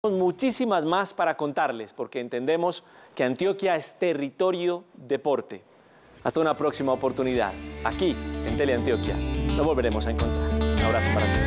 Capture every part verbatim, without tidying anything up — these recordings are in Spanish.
Muchísimas más para contarles, porque entendemos que Antioquia es territorio deporte. Hasta una próxima oportunidad, aquí en Teleantioquia. Nos volveremos a encontrar. Un abrazo para todos.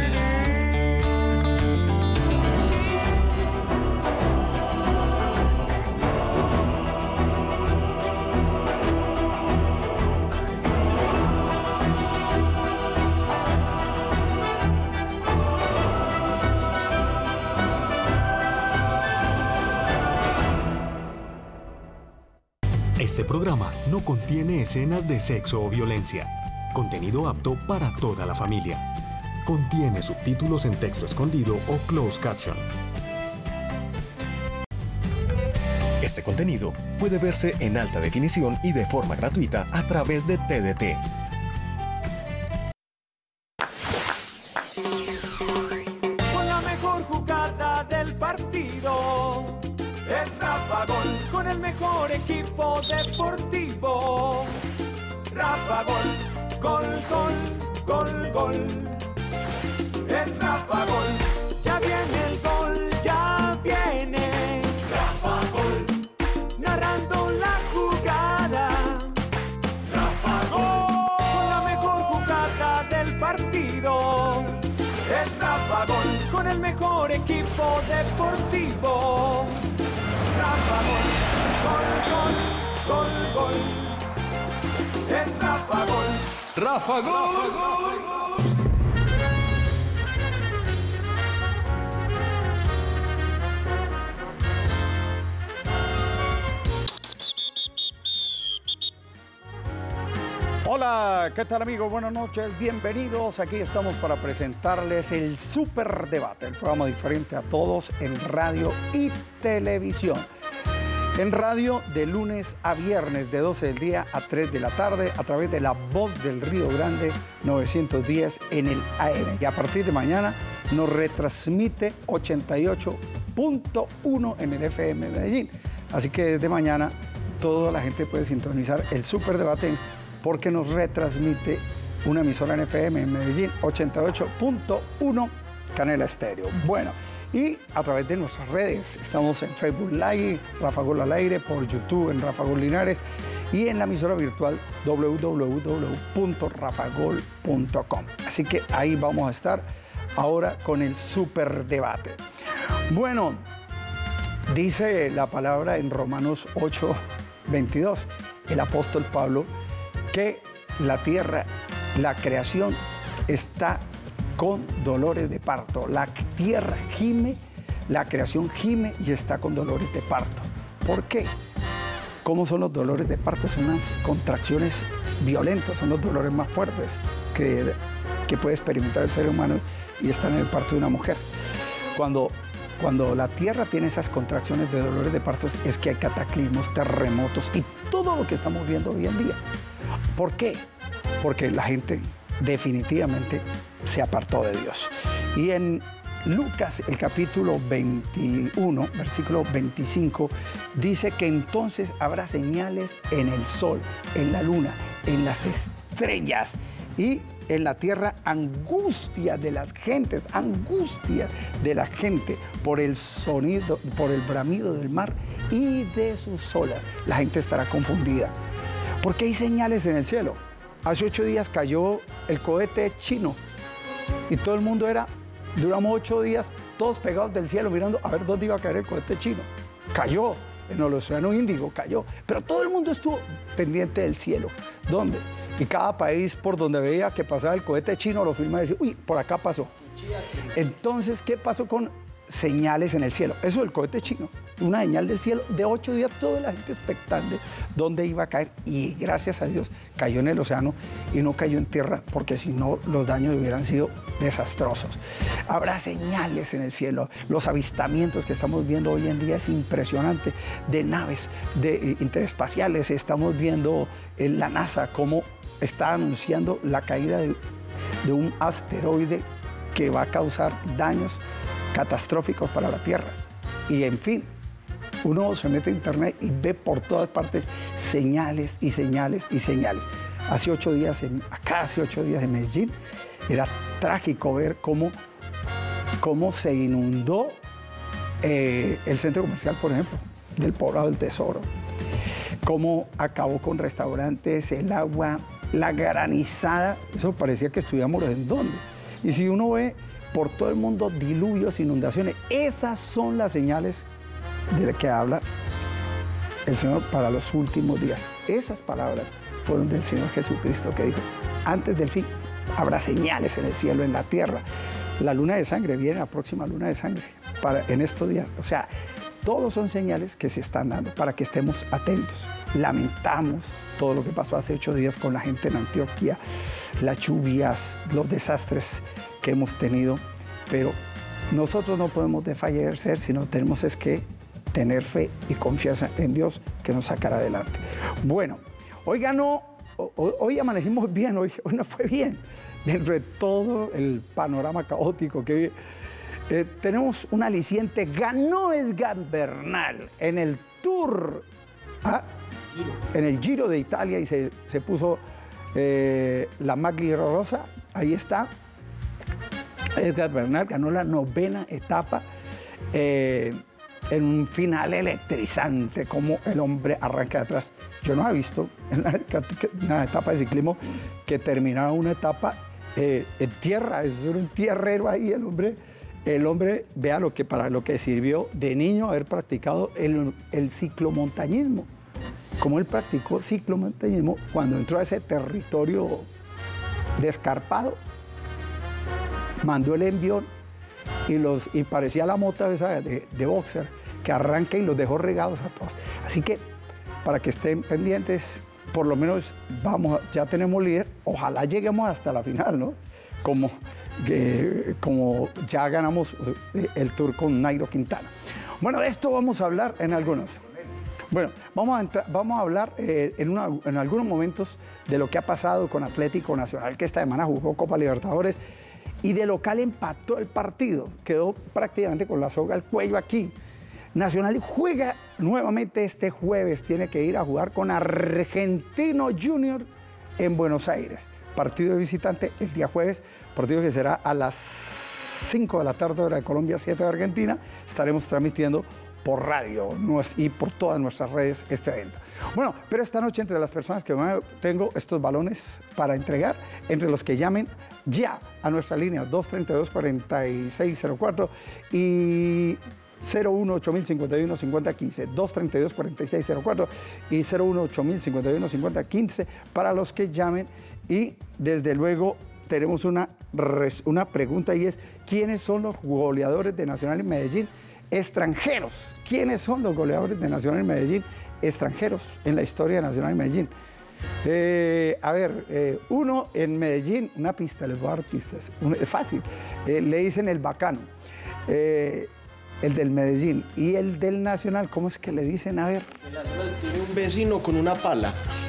Este programa no contiene escenas de sexo o violencia. Contenido apto para toda la familia. Contiene subtítulos en texto escondido o closed caption. Este contenido puede verse en alta definición y de forma gratuita a través de T D T. Con la mejor jugada del partido. Es Rafa Gol, con el mejor equipo deportivo. Rafa Gol, gol, gol, gol, gol. Es Rafa Gol, ya viene el gol, ya viene. Rafa Gol, narrando la jugada. Rafa Gol, con la mejor jugada del partido. Es Rafa Gol, con el mejor equipo deportivo. Rafa Gol, gol, gol, gol, gol. Es Rafa Gol. Rafa Gol. Gol. Hola, ¿qué tal amigos? Buenas noches, bienvenidos. Aquí estamos para presentarles el Super Debate, el programa diferente a todos en radio y televisión. En radio de lunes a viernes de doce del día a tres de la tarde a través de la Voz del Río Grande novecientos diez en el A M. Y a partir de mañana nos retransmite ochenta y ocho punto uno en el F M Medellín. Así que desde mañana toda la gente puede sintonizar el Super Debate porque nos retransmite una emisora en F M en Medellín, ochenta y ocho punto uno Canela Estéreo. Bueno, y a través de nuestras redes, estamos en Facebook Live, Rafa Gol al aire, por YouTube en Rafa Gol Linares y en la emisora virtual w w w punto rafa gol punto com. Así que ahí vamos a estar ahora con el Super Debate. Bueno, dice la palabra en Romanos ocho veintidós, el apóstol Pablo, que la tierra, la creación está con dolores de parto. La tierra gime, la creación gime y está con dolores de parto. ¿Por qué? ¿Cómo son los dolores de parto? Son unas contracciones violentas, son los dolores más fuertes que, que puede experimentar el ser humano y están en el parto de una mujer. Cuando, cuando la tierra tiene esas contracciones de dolores de parto es que hay cataclismos, terremotos y todo lo que estamos viendo hoy en día. ¿Por qué? Porque la gente definitivamente se apartó de Dios. Y en Lucas, el capítulo veintiuno, versículo veinticinco, dice que entonces habrá señales en el sol, en la luna, en las estrellas y en la tierra angustia de las gentes, angustia de la gente por el sonido, por el bramido del mar y de sus olas. La gente estará confundida. ¿Por qué hay señales en el cielo? Hace ocho días cayó el cohete chino y todo el mundo era, duramos ocho días todos pegados del cielo mirando a ver dónde iba a caer el cohete chino. Cayó en el océano Índico, cayó, pero todo el mundo estuvo pendiente del cielo. ¿Dónde? Y cada país por donde veía que pasaba el cohete chino lo filma y decía, uy, por acá pasó. Entonces, ¿qué pasó con señales en el cielo? Eso del cohete chino, una señal del cielo de ocho días, toda la gente expectante dónde iba a caer y gracias a Dios cayó en el océano y no cayó en tierra porque si no los daños hubieran sido desastrosos. Habrá señales en el cielo, los avistamientos que estamos viendo hoy en día es impresionante de naves de, eh, interespaciales, estamos viendo en la NASA cómo está anunciando la caída de, de un asteroide que va a causar daños catastróficos para la Tierra. Y en fin, uno se mete a internet y ve por todas partes señales y señales y señales. Hace ocho días, en, acá hace ocho días en Medellín, era trágico ver cómo, cómo se inundó eh, el centro comercial, por ejemplo, del Poblado del Tesoro. Cómo acabó con restaurantes, el agua, la granizada. Eso parecía que estuviéramos en dónde. Y si uno ve por todo el mundo diluvios, inundaciones, esas son las señales de las que habla el Señor para los últimos días. Esas palabras fueron del Señor Jesucristo, que dijo, antes del fin habrá señales en el cielo, en la tierra. La luna de sangre, viene la próxima luna de sangre para, en estos días. O sea, todos son señales que se están dando para que estemos atentos. Lamentamos todo lo que pasó hace ocho días con la gente en Antioquia, las lluvias, los desastres que hemos tenido, pero nosotros no podemos desfallecer, sino tenemos es que tener fe y confianza en Dios que nos sacará adelante. Bueno, hoy ganó, hoy amanecimos bien, hoy, hoy no fue bien. Dentro de todo el panorama caótico que eh, tenemos un aliciente, ganó Edgar Bernal en el Tour, ¿ah? en el Giro de Italia y se, se puso eh, la maglia rosa, ahí está. Edgar Bernal ganó la novena etapa eh, en un final electrizante, como el hombre arranca de atrás. Yo no he visto en una, una etapa de ciclismo que terminara una etapa eh, en tierra, es un tierrero ahí el hombre. El hombre, vea lo que, para lo que sirvió de niño haber practicado el, el ciclomontañismo. Como él practicó ciclomontañismo cuando entró a ese territorio descarpado, mandó el envión y, los, y parecía la mota esa de, de boxer que arranca y los dejó regados a todos. Así que para que estén pendientes, por lo menos vamos, ya tenemos líder, ojalá lleguemos hasta la final, ¿no? Como, eh, como ya ganamos el Tour con Nairo Quintana. Bueno, de esto vamos a hablar en algunos. Bueno, vamos a, entrar, vamos a hablar eh, en, una, en algunos momentos de lo que ha pasado con Atlético Nacional, que esta semana jugó Copa Libertadores y de local empató el partido. Quedó prácticamente con la soga al cuello aquí. Nacional juega nuevamente este jueves, tiene que ir a jugar con Argentino Junior en Buenos Aires. Partido de visitante el día jueves, partido que será a las cinco de la tarde hora de Colombia, siete de Argentina. Estaremos transmitiendo por radio y por todas nuestras redes este evento. Bueno, pero esta noche entre las personas que tengo estos balones para entregar, entre los que llamen ya a nuestra línea dos treinta y dos, cuarenta y seis cero cuatro y cero uno ocho mil cincuenta y uno cincuenta quince, dos treinta y dos, cuarenta y seis cero cuatro y cero uno ocho mil cincuenta y uno cincuenta quince para los que llamen. Y desde luego tenemos una, una pregunta y es, ¿quiénes son los goleadores de Nacional y Medellín extranjeros? ¿Quiénes son los goleadores de Nacional y Medellín extranjeros en la historia de Nacional y Medellín? Eh, a ver, eh, uno en Medellín, una pista, les voy a dar pistas, es fácil, eh, le dicen el bacano, eh, el del Medellín, y el del Nacional, ¿cómo es que le dicen? A ver. El Nacional tiene un vecino con una pala.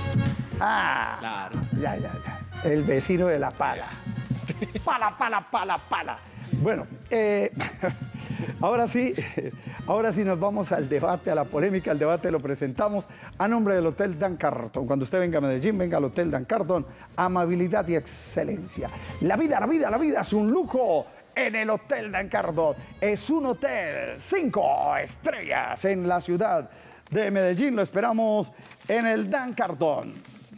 Ah, claro. Ya, ya, ya. El vecino de la pala. Pala, pala, pala, pala. Bueno, eh, ahora sí, ahora sí nos vamos al debate, a la polémica. El debate lo presentamos a nombre del Hotel Dan Carton. Cuando usted venga a Medellín, venga al Hotel Dan Carton. Amabilidad y excelencia. La vida, la vida, la vida es un lujo en el Hotel Dan Carton. Es un hotel cinco estrellas en la ciudad de Medellín. Lo esperamos en el Dan Carton.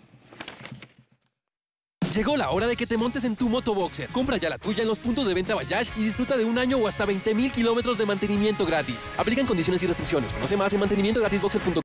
Llegó la hora de que te montes en tu motoboxer. Compra ya la tuya en los puntos de venta Bayash y disfruta de un año o hasta veinte mil kilómetros de mantenimiento gratis. Aplican condiciones y restricciones. Conoce más en mantenimiento gratis boxer punto com.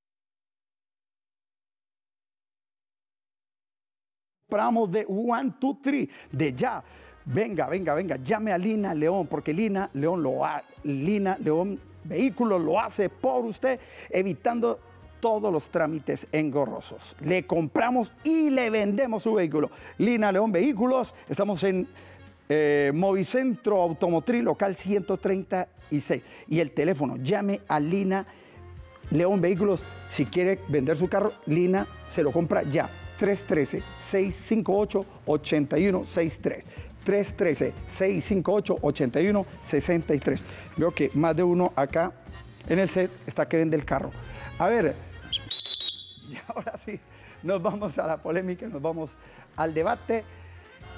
Compramos de one, two, three, de ya. Venga, venga, venga, llame a Lina León, porque Lina León lo ha, Lina León Vehículos lo hace por usted, evitando todos los trámites engorrosos. Le compramos y le vendemos su vehículo. Lina León Vehículos, estamos en eh, Movicentro Automotriz, local ciento treinta y seis. Y el teléfono, llame a Lina León Vehículos. Si quiere vender su carro, Lina se lo compra ya. tres uno tres, seis cinco ocho, ocho uno seis tres. tres uno tres, seis cinco ocho, ocho uno seis tres. Veo que más de uno acá en el set está que vende el carro. A ver, y ahora sí, nos vamos a la polémica, nos vamos al debate.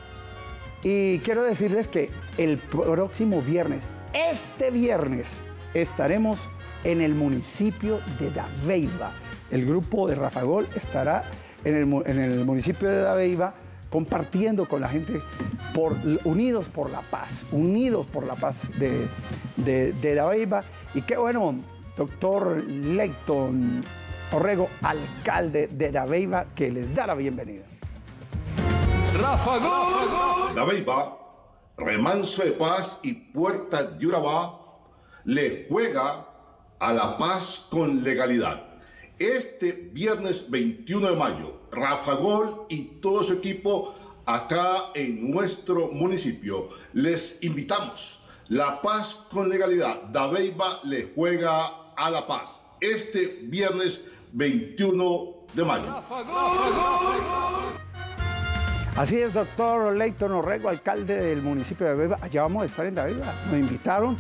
Y quiero decirles que el próximo viernes, este viernes, estaremos en el municipio de Dabeiba. El grupo de Rafa Gol estará en el, en el municipio de Dabeiba compartiendo con la gente, por, unidos por la paz, unidos por la paz de, de, de Dabeiba. Y qué bueno, doctor Leighton Orrego, alcalde de Dabeiba, que les da la bienvenida. Rafa Gol. Dabeiba, remanso de paz y puerta de Urabá, le juega a la paz con legalidad. Este viernes veintiuno de mayo, Rafa Gol y todo su equipo acá en nuestro municipio. Les invitamos. La paz con legalidad. Dabeiba le juega a la paz. Este viernes veintiuno de mayo. Así es, doctor Leighton Orrego, alcalde del municipio de Dabeiba. Allá vamos a estar en Dabeiba. Nos invitaron.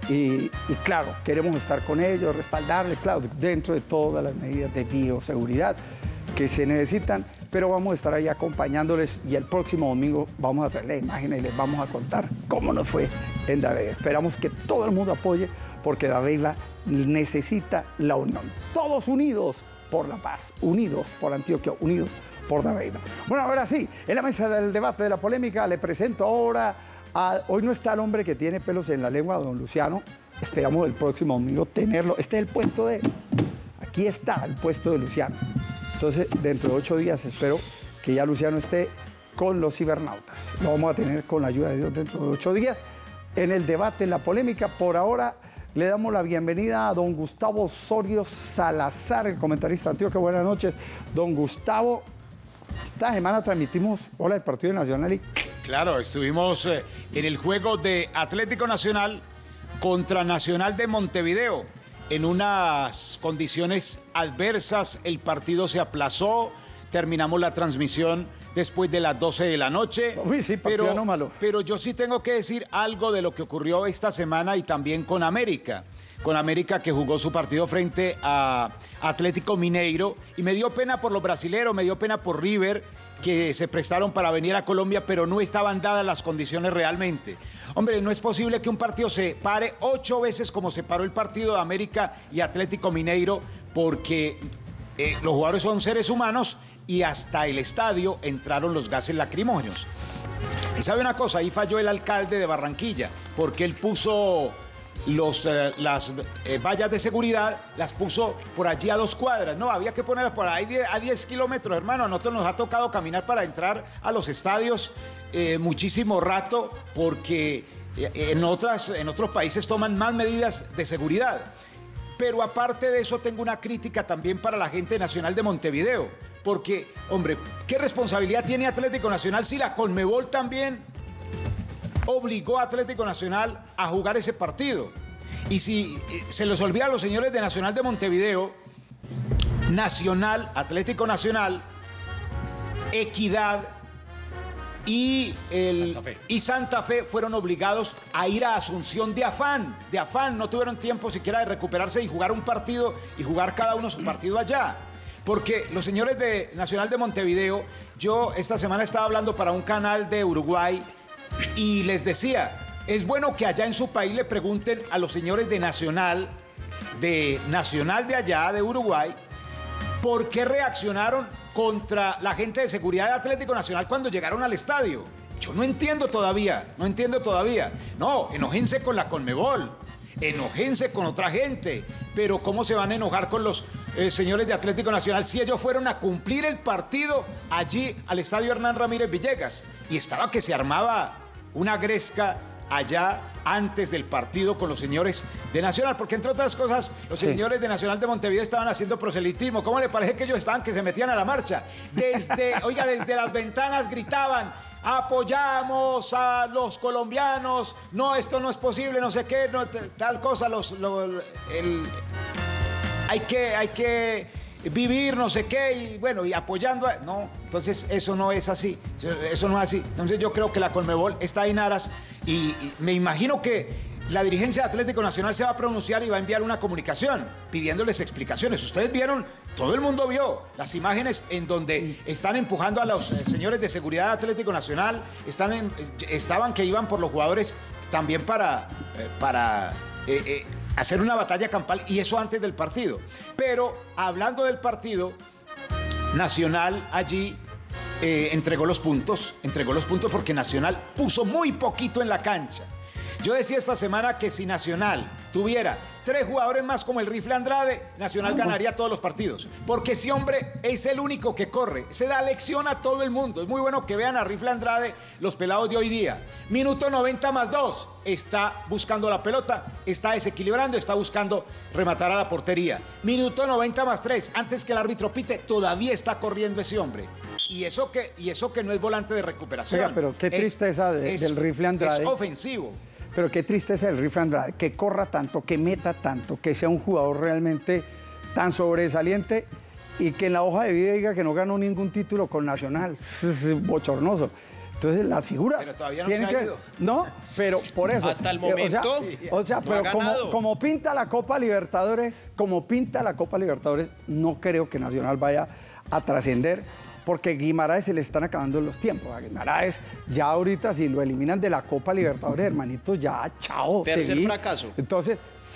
Y, y claro, queremos estar con ellos, respaldarles, claro, dentro de todas las medidas de bioseguridad que se necesitan, pero vamos a estar ahí acompañándoles y el próximo domingo vamos a traer la imagen y les vamos a contar cómo nos fue en Dabeiba. Esperamos que todo el mundo apoye porque Dabeiba necesita la unión. Todos unidos por la paz, unidos por Antioquia, unidos por Dabeiba. Bueno, ahora sí, en la mesa del debate de la polémica le presento ahora... Ah, hoy no está el hombre que tiene pelos en la lengua, don Luciano. Esperamos el próximo domingo tenerlo. Este es el puesto de él. Aquí está el puesto de Luciano. Entonces, dentro de ocho días espero que ya Luciano esté con los cibernautas. Lo vamos a tener con la ayuda de Dios dentro de ocho días. En el debate, en la polémica, por ahora le damos la bienvenida a don Gustavo Osorio Salazar, el comentarista de Antioquia. Buenas noches, don Gustavo. Esta semana transmitimos Hola el Partido Nacional y... Claro, estuvimos eh, en el juego de Atlético Nacional contra Nacional de Montevideo. En unas condiciones adversas, el partido se aplazó, terminamos la transmisión después de las doce de la noche. Uy, sí, pero, no malo. pero yo sí tengo que decir algo de lo que ocurrió esta semana y también con América. Con América que jugó su partido frente a Atlético Mineiro y me dio pena por los brasileros, me dio pena por River, que se prestaron para venir a Colombia, pero no estaban dadas las condiciones realmente. Hombre, no es posible que un partido se pare ocho veces como se paró el partido de América y Atlético Mineiro, porque eh, los jugadores son seres humanos y hasta el estadio entraron los gases lacrimógenos. Y sabe una cosa, ahí falló el alcalde de Barranquilla, porque él puso los, eh, las eh, vallas de seguridad, las puso por allí a dos cuadras. No, había que ponerlas por ahí a diez kilómetros, hermano. A nosotros nos ha tocado caminar para entrar a los estadios eh, muchísimo rato, porque eh, en, otras, en otros países toman más medidas de seguridad. Pero aparte de eso, tengo una crítica también para la gente Nacional de Montevideo, porque, hombre, ¿qué responsabilidad tiene Atlético Nacional si la Conmebol también obligó a Atlético Nacional a jugar ese partido? Y si eh, se les olvida a los señores de Nacional de Montevideo, Nacional, Atlético Nacional, Equidad y, el, Santa Fe. y Santa Fe fueron obligados a ir a Asunción de afán, de afán, no tuvieron tiempo siquiera de recuperarse y jugar un partido y jugar cada uno su partido allá. Porque los señores de Nacional de Montevideo, yo esta semana estaba hablando para un canal de Uruguay y les decía, es bueno que allá en su país le pregunten a los señores de Nacional, de Nacional de allá, de Uruguay, por qué reaccionaron contra la gente de seguridad de Atlético Nacional cuando llegaron al estadio. Yo no entiendo todavía, no entiendo todavía. No, enójense con la Conmebol, enójense con otra gente, pero ¿cómo se van a enojar con los eh, señores de Atlético Nacional si ellos fueron a cumplir el partido allí al estadio Hernán Ramírez Villegas? Y estaba que se armaba una gresca allá antes del partido con los señores de Nacional, porque entre otras cosas los sí. señores de Nacional de Montevideo estaban haciendo proselitismo. ¿Cómo le parece que ellos estaban que se metían a la marcha? Desde, oiga, desde las ventanas gritaban: apoyamos a los colombianos, no, esto no es posible, no sé qué, no, tal cosa, los, los, el, hay que, hay que vivir no sé qué, y bueno, y apoyando a, no, entonces eso no es así, eso no es así. Entonces yo creo que la Conmebol está en aras y, y me imagino que la dirigencia de Atlético Nacional se va a pronunciar y va a enviar una comunicación pidiéndoles explicaciones. Ustedes vieron, todo el mundo vio las imágenes en donde están empujando a los eh, señores de seguridad de Atlético Nacional, están en, estaban que iban por los jugadores también para, eh, para eh, eh, hacer una batalla campal y eso antes del partido. Pero hablando del partido, Nacional allí eh, entregó los puntos, entregó los puntos porque Nacional puso muy poquito en la cancha. Yo decía esta semana que si Nacional tuviera tres jugadores más como el Rifle Andrade, Nacional ganaría todos los partidos. Porque ese hombre es el único que corre, se da lección a todo el mundo. Es muy bueno que vean a Rifle Andrade, los pelados de hoy día. Minuto noventa más dos, está buscando la pelota, está desequilibrando, está buscando rematar a la portería. Minuto noventa más tres, antes que el árbitro pite, todavía está corriendo ese hombre. Y eso que, y eso que no es volante de recuperación. Oiga, pero qué tristeza es, de, es, del Rifle Andrade. Es ofensivo. Pero qué tristeza el Rifle Andrade, que corra tanto, que meta tanto, que sea un jugador realmente tan sobresaliente y que en la hoja de vida diga que no ganó ningún título con Nacional. Es bochornoso. Entonces las figuras pero todavía no tienen se ha que... ido. No, pero por eso. Hasta el momento, O sea, sí, o sea no pero ha como, ganado. como pinta la Copa Libertadores, como pinta la Copa Libertadores, no creo que Nacional vaya a trascender. Porque Guimaraes se le están acabando los tiempos. A Guimaraes ya ahorita si lo eliminan de la Copa Libertadores, hermanito, ya chao. Tercer te vi. fracaso. Entonces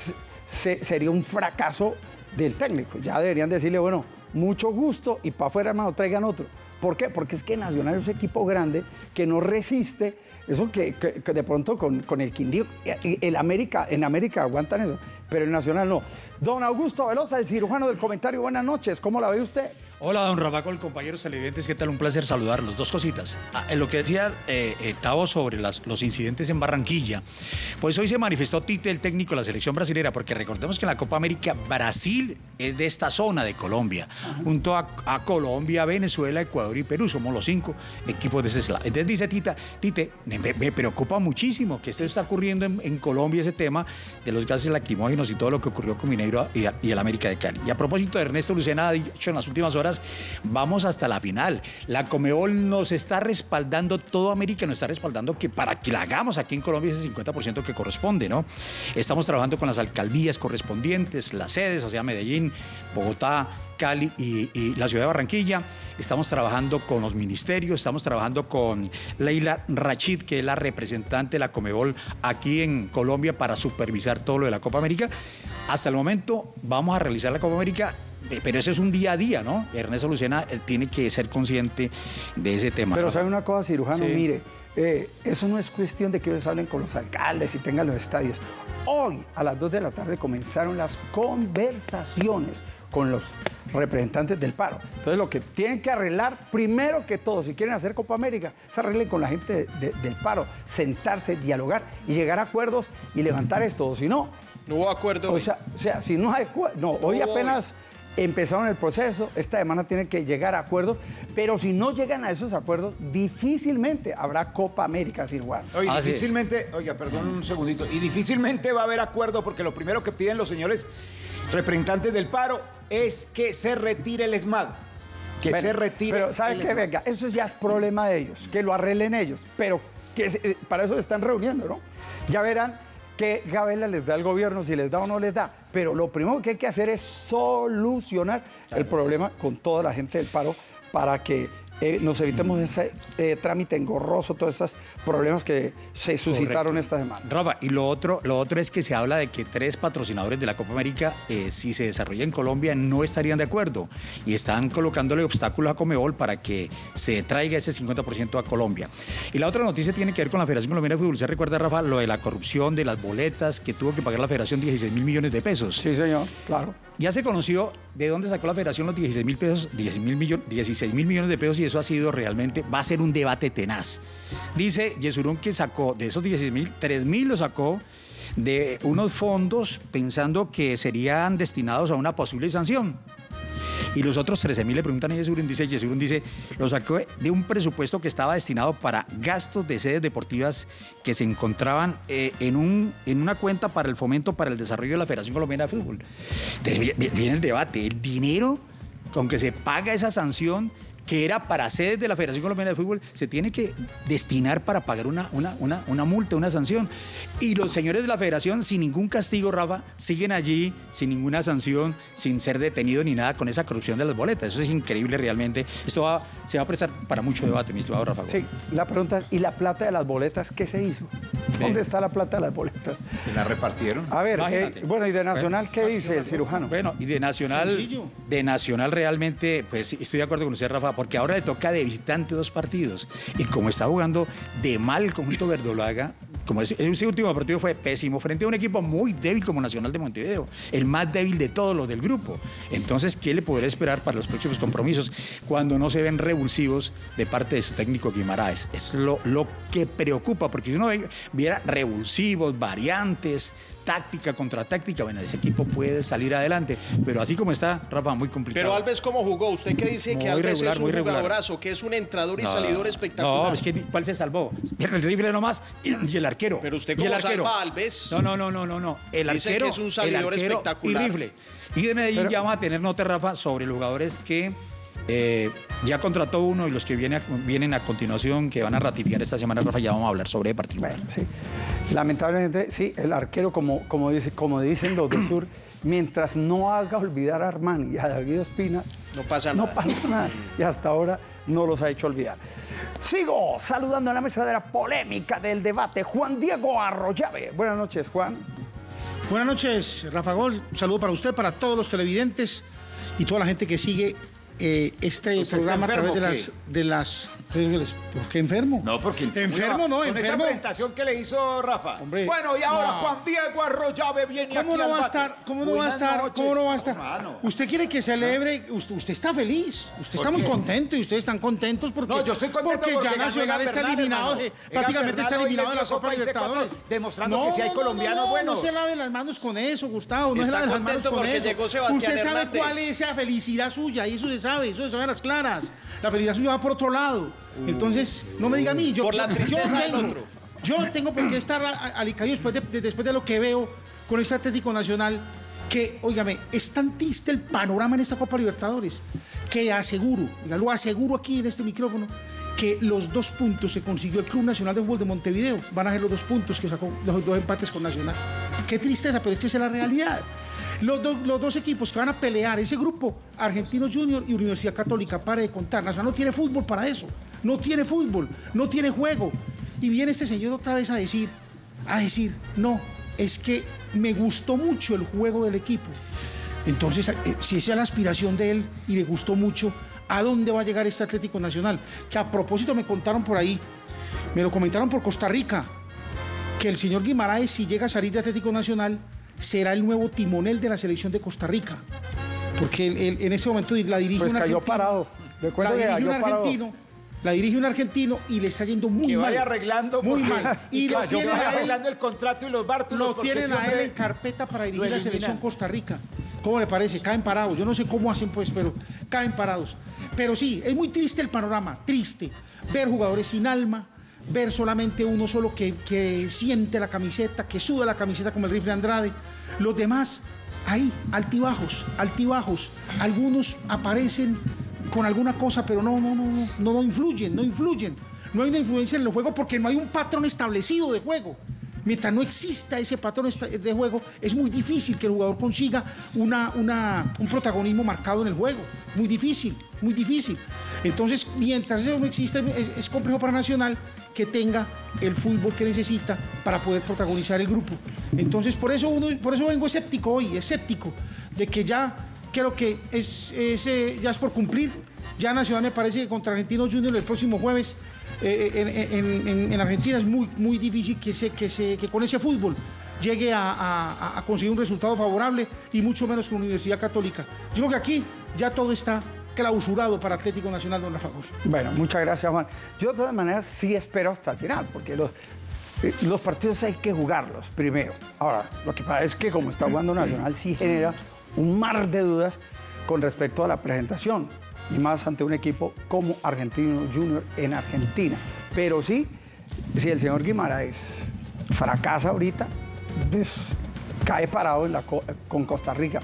se, sería un fracaso del técnico. Ya deberían decirle, bueno, mucho gusto y para afuera, hermano, traigan otro. ¿Por qué? Porque es que Nacional es un equipo grande que no resiste eso que, que, que de pronto con, con el Quindío, el América, en América aguantan eso, pero el Nacional no. Don Augusto Velosa, el cirujano del comentario, buenas noches, ¿cómo la ve usted? Hola, don Rafa, con compañeros televidentes, ¿qué tal? Un placer saludarlos. Dos cositas. Ah, en lo que decía eh, eh, Tavo sobre las, los incidentes en Barranquilla, pues hoy se manifestó Tite, el técnico de la selección brasilera, porque recordemos que en la Copa América Brasil es de esta zona de Colombia, uh-huh. junto a, a Colombia, Venezuela, Ecuador y Perú, somos los cinco equipos de ese slot. Entonces dice Tita, Tite, me, me preocupa muchísimo que esto está ocurriendo en, en Colombia, ese tema de los gases lacrimógenos y todo lo que ocurrió con Mineiro y, y el América de Cali. Y a propósito de Ernesto Lucena, ha dicho en las últimas horas, vamos hasta la final. La Conmebol nos está respaldando, todo América nos está respaldando que para que la hagamos aquí en Colombia ese cincuenta por ciento que corresponde, ¿no? Estamos trabajando con las alcaldías correspondientes, las sedes, o sea, Medellín, Bogotá, Cali y, y la ciudad de Barranquilla. Estamos trabajando con los ministerios, estamos trabajando con Leila Rachid, que es la representante de la Conmebol aquí en Colombia para supervisar todo lo de la Copa América. Hasta el momento vamos a realizar la Copa América, pero eso es un día a día, ¿no? Ernesto Lucena eh, tiene que ser consciente de ese tema. Pero ¿no? sabe una cosa, cirujano, Sí. mire, eh, eso no es cuestión de que ellos hablen con los alcaldes y tengan los estadios. Hoy, a las dos de la tarde, comenzaron las conversaciones con los representantes del paro. Entonces, lo que tienen que arreglar, primero que todo, si quieren hacer Copa América, se arreglen con la gente de, de, del paro, sentarse, dialogar y llegar a acuerdos y levantar esto. O si no... No hubo acuerdo. O sea, o sea si no hay acuerdo... No, No hoy hubo apenas empezaron el proceso, esta semana tienen que llegar a acuerdos, pero si no llegan a esos acuerdos, difícilmente habrá Copa América, Sir Juan. Oye, Así difícilmente, oiga, perdón un segundito, y difícilmente va a haber acuerdo porque lo primero que piden los señores representantes del paro es que se retire el ESMAD. Que Bueno, se retire Pero ¿sabe el qué? ESMAD. Venga, eso ya es problema de ellos, que lo arreglen ellos, pero que se- eh, para eso se están reuniendo, ¿no? Ya verán qué gabela les da el gobierno, si les da o no les da, pero lo primero que hay que hacer es solucionar el problema con toda la gente del paro para que eh, nos evitemos ese eh, trámite engorroso, todos esos problemas que se suscitaron Correcto. esta semana. Rafa, y lo otro, lo otro es que se habla de que tres patrocinadores de la Copa América, eh, si se desarrolla en Colombia, no estarían de acuerdo y están colocándole obstáculos a Conmebol para que se traiga ese cincuenta por ciento a Colombia. Y la otra noticia tiene que ver con la Federación Colombiana de Fútbol. ¿Se recuerda, Rafa, lo de la corrupción de las boletas que tuvo que pagar la Federación dieciséis mil millones de pesos? Sí, señor, claro. Ya se conoció de dónde sacó la Federación los dieciséis mil pesos, dieciséis mil millones de pesos, y eso ha sido realmente, va a ser un debate tenaz. Dice Yesurún que sacó de esos dieciséis mil, tres mil lo sacó de unos fondos pensando que serían destinados a una posible sanción. Y los otros trece mil le preguntan a Yesurún, dice Yesurún, dice, lo sacó de un presupuesto que estaba destinado para gastos de sedes deportivas que se encontraban eh, en, un, en una cuenta para el fomento para el desarrollo de la Federación Colombiana de Fútbol. Entonces viene el debate, el dinero con que se paga esa sanción que era para sedes de la Federación Colombiana de Fútbol, se tiene que destinar para pagar una, una, una, una multa, una sanción. Y los señores de la Federación, sin ningún castigo, Rafa, siguen allí, sin ninguna sanción, sin ser detenidos ni nada, con esa corrupción de las boletas. Eso es increíble realmente. Esto va, se va a prestar para mucho debate, mi estimado Rafa. Sí, la pregunta es, ¿y la plata de las boletas qué se hizo? ¿Dónde está la plata de las boletas? Se la repartieron. A ver, eh, bueno, ¿y de Nacional bueno, qué dice el cirujano? Bueno, y de Nacional, Sencillo. de Nacional realmente, pues estoy de acuerdo con usted, Rafa, porque ahora le toca de visitante dos partidos. Y como está jugando de mal el conjunto verdolaga, como ese, ese último partido fue pésimo, frente a un equipo muy débil como Nacional de Montevideo, el más débil de todos los del grupo. Entonces, ¿qué le podrá esperar para los próximos compromisos cuando no se ven revulsivos de parte de su técnico Guimaraes? Es lo, lo que preocupa, porque si uno viera revulsivos, variantes, táctica contra táctica, bueno, ese equipo puede salir adelante, pero así como está, Rafa, muy complicado. Pero Alves, ¿cómo jugó? ¿Usted qué dice muy que Alves regular, es un jugadorazo, que es un entrador y no, salidor espectacular? No, es que ¿cuál se salvó? El rifle nomás y el arquero. Pero usted y cómo el arquero. salva a Alves. No, no, no, no, no, no. El Dice arquero, que es un salidor el arquero espectacular. Y rifle. Y de Medellín pero, ya vamos a tener nota, Rafa, sobre los jugadores que eh, ya contrató uno y los que viene a, vienen a continuación, que van a ratificar esta semana, Rafa, ya vamos a hablar sobre partido. Bueno, sí. Lamentablemente, sí, el arquero, como, como, dice, como dicen los del sur, mientras no haga olvidar a Armani y a David Ospina, no pasa no nada. pasa nada. Y hasta ahora no los ha hecho olvidar. Sigo saludando a la mesa de la polémica del debate, Juan Diego Arroyave. Buenas noches, Juan. Buenas noches, Rafa Gol. Un saludo para usted, para todos los televidentes y toda la gente que sigue eh, este programa a través de las, de las redes. ¿Por qué enfermo? No, porque enfermo no, con enfermo. esa presentación que le hizo Rafa. Hombre, bueno, y ahora no. Juan Diego Arroyave viene ¿Cómo aquí no al va a bate? estar? ¿Cómo no Buenas va a estar? noches, ¿Cómo no va a estar? hermano. Usted quiere que celebre, usted, usted está feliz, usted está ¿Por muy qué? contento y ustedes están contentos porque, No, yo estoy contento porque, porque ya ganó Nacional Egan está Bernal, eliminado, hermano. de, prácticamente Egan está Bernal eliminado hoy de la le dio Copa Copa y se Libertadores. cuatro, demostrando que sí hay no, colombianos no, no, buenos. No se lave las manos con eso, Gustavo, no Está se lave las manos contento con porque eso. llegó Sebastián Usted sabe Hernández. cuál es esa felicidad suya y eso se sabe, eso se sabe a las claras. La felicidad suya va por otro lado. Entonces, no me diga a mí, yo, Por la yo- tristeza yo del tengo, otro. yo tengo por qué estar alicaído después de, de- después de lo que veo con este Atlético Nacional, que, óigame, es tan triste el panorama en esta Copa Libertadores, que aseguro, ya lo aseguro aquí en este micrófono, que los dos puntos que consiguió el Club Nacional de Fútbol de Montevideo van a ser los dos puntos que sacó, los dos empates con Nacional. Qué tristeza, pero es que esa es la realidad. Los, do- los dos equipos que van a pelear, ese grupo, Argentino Junior y Universidad Católica, pare de contar. Nacional no tiene fútbol para eso, no tiene fútbol, no tiene juego. Y viene este señor otra vez a decir, a decir, no, es que me gustó mucho el juego del equipo. Entonces, eh, si esa es la aspiración de él y le gustó mucho, ¿a dónde va a llegar este Atlético Nacional? Que a propósito me contaron por ahí, me lo comentaron por Costa Rica, que el señor Guimaraes, si llega a salir de Atlético Nacional, será el nuevo timonel de la selección de Costa Rica. Porque él, él, en ese momento la dirige Pues un cayó argentino. parado. Recuerda La que dirige un cayó parado. argentino. La dirige un argentino y le está yendo muy Que mal. vaya arreglando muy porque- mal. Y y lo que tienen vaya a él, arreglando el contrato y los bártulos. lo porque tienen ese a él hombre en carpeta para dirigir lo la eliminan. selección Costa Rica. ¿Cómo le parece? Caen parados. Yo no sé cómo hacen, pues, pero caen parados. Pero sí, es muy triste el panorama. Triste. Ver jugadores sin alma. Ver solamente uno solo que, que siente la camiseta, que suda la camiseta como el rifle Andrade. Los demás, ahí, altibajos, altibajos. Algunos aparecen con alguna cosa, pero no, no, no, no, no, no influyen, no influyen. No hay una influencia en el juego porque no hay un patrón establecido de juego. Mientras no exista ese patrón esta- de juego, es muy difícil que el jugador consiga una, una, un protagonismo marcado en el juego. Muy difícil, muy difícil. Entonces, mientras eso no exista, es, es complejo para Nacional que tenga el fútbol que necesita para poder protagonizar el grupo. Entonces, por eso, uno, por eso vengo escéptico hoy, escéptico, de que ya creo que es, es, eh, ya es por cumplir. Ya Nacional me parece que contra Argentino Junior el próximo jueves eh, en, en- en- en Argentina es muy, muy difícil que, se, que, se, que con ese fútbol llegue a, a- a conseguir un resultado favorable y mucho menos con Universidad Católica. Yo creo que aquí ya todo está clausurado para Atlético Nacional, don Rafa Gol. Bueno, muchas gracias, Juan. Yo de todas maneras sí espero hasta el final, porque los, eh, los partidos hay que jugarlos primero. Ahora, lo que pasa es que como está jugando Nacional sí genera un mar de dudas con respecto a la presentación, y más ante un equipo como Argentino Junior en Argentina. Pero sí, si el señor Guimaraes fracasa ahorita, pues, cae parado en la co- con Costa Rica.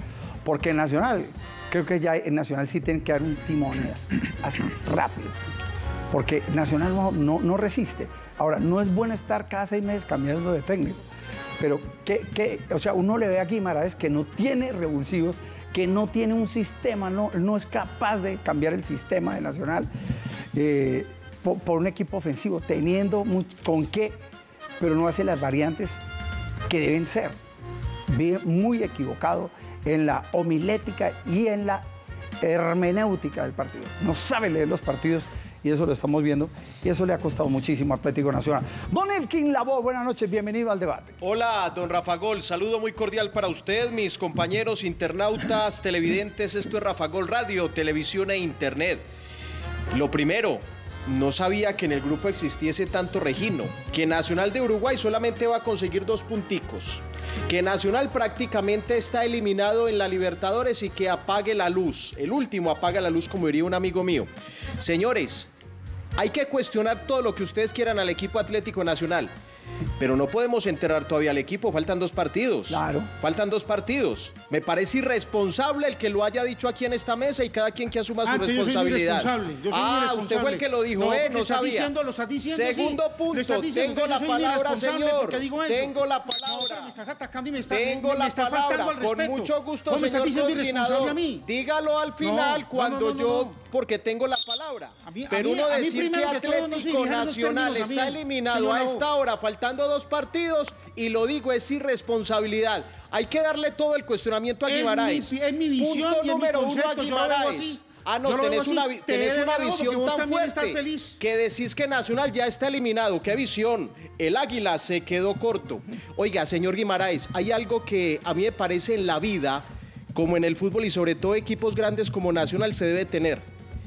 porque en Nacional, creo que ya en Nacional sí tienen que dar un timón así, rápido, porque Nacional no, no, no resiste. Ahora, no es bueno estar cada seis meses cambiando de técnico, pero que, que, o sea, uno le ve a Guimaraes que no tiene revulsivos, que no tiene un sistema, no, no es capaz de cambiar el sistema de Nacional eh, por, por un equipo ofensivo, teniendo muy, con qué, pero no hace las variantes que deben ser. Vive muy equivocado en la homilética y en la hermenéutica del partido. No sabe leer los partidos y eso lo estamos viendo y eso le ha costado muchísimo a Atlético Nacional. Don Elkin Lavoe, buenas noches, bienvenido al debate. Hola, don Rafa Gol, saludo muy cordial para usted, mis compañeros internautas, televidentes. Esto es Rafa Gol Radio, televisión e internet. Lo primero, no sabía que en el grupo existiese tanto regino, que Nacional de Uruguay solamente va a conseguir dos punticos, que Nacional prácticamente está eliminado en la Libertadores y que apague la luz. El último apaga la luz, como diría un amigo mío. Señores, hay que cuestionar todo lo que ustedes quieran al equipo Atlético Nacional, pero no podemos enterrar todavía al equipo, faltan dos partidos. Claro. Faltan dos partidos. Me parece irresponsable el que lo haya dicho aquí en esta mesa y cada quien que asuma su Antes, responsabilidad. Yo soy irresponsable. Yo soy ah, irresponsable. usted fue el que lo dijo, no, ¿eh? No lo está sabía. Diciendo, lo está diciendo, Segundo sí. punto, diciendo, tengo la palabra, señor. Digo eso. Tengo la No, palabra. pero me estás atacando y me estás, Tengo me, me la estás palabra. faltando al respeto. Con mucho gusto, no, me estás señor diciendo irresponsable coordinador. a mí. Dígalo al final No, cuando no, no, no, yo, no. porque tengo la palabra. A mí- a pero mí- uno a mí decir que primero que todo no se Atlético dirijan esos Nacional términos a está mí. eliminado Señor a Lavoe. esta hora, faltando dos partidos, y lo digo, es irresponsabilidad. Hay que darle todo el cuestionamiento a Es Guimaraes. mi- es mi visión Punto y es mi número uno a concepto, yo lo veo Guimaraes. así. Ah, no, Yo lo veo tenés así. una, vi- Te tenés debe una ver, porque visión vos tan también estás fuerte feliz. que decís que Nacional ya está eliminado. ¡Qué visión! El Águila se quedó corto. Oiga, señor Guimaraes, hay algo que a mí me parece en la vida, como en el fútbol y sobre todo equipos grandes como Nacional, se debe tener,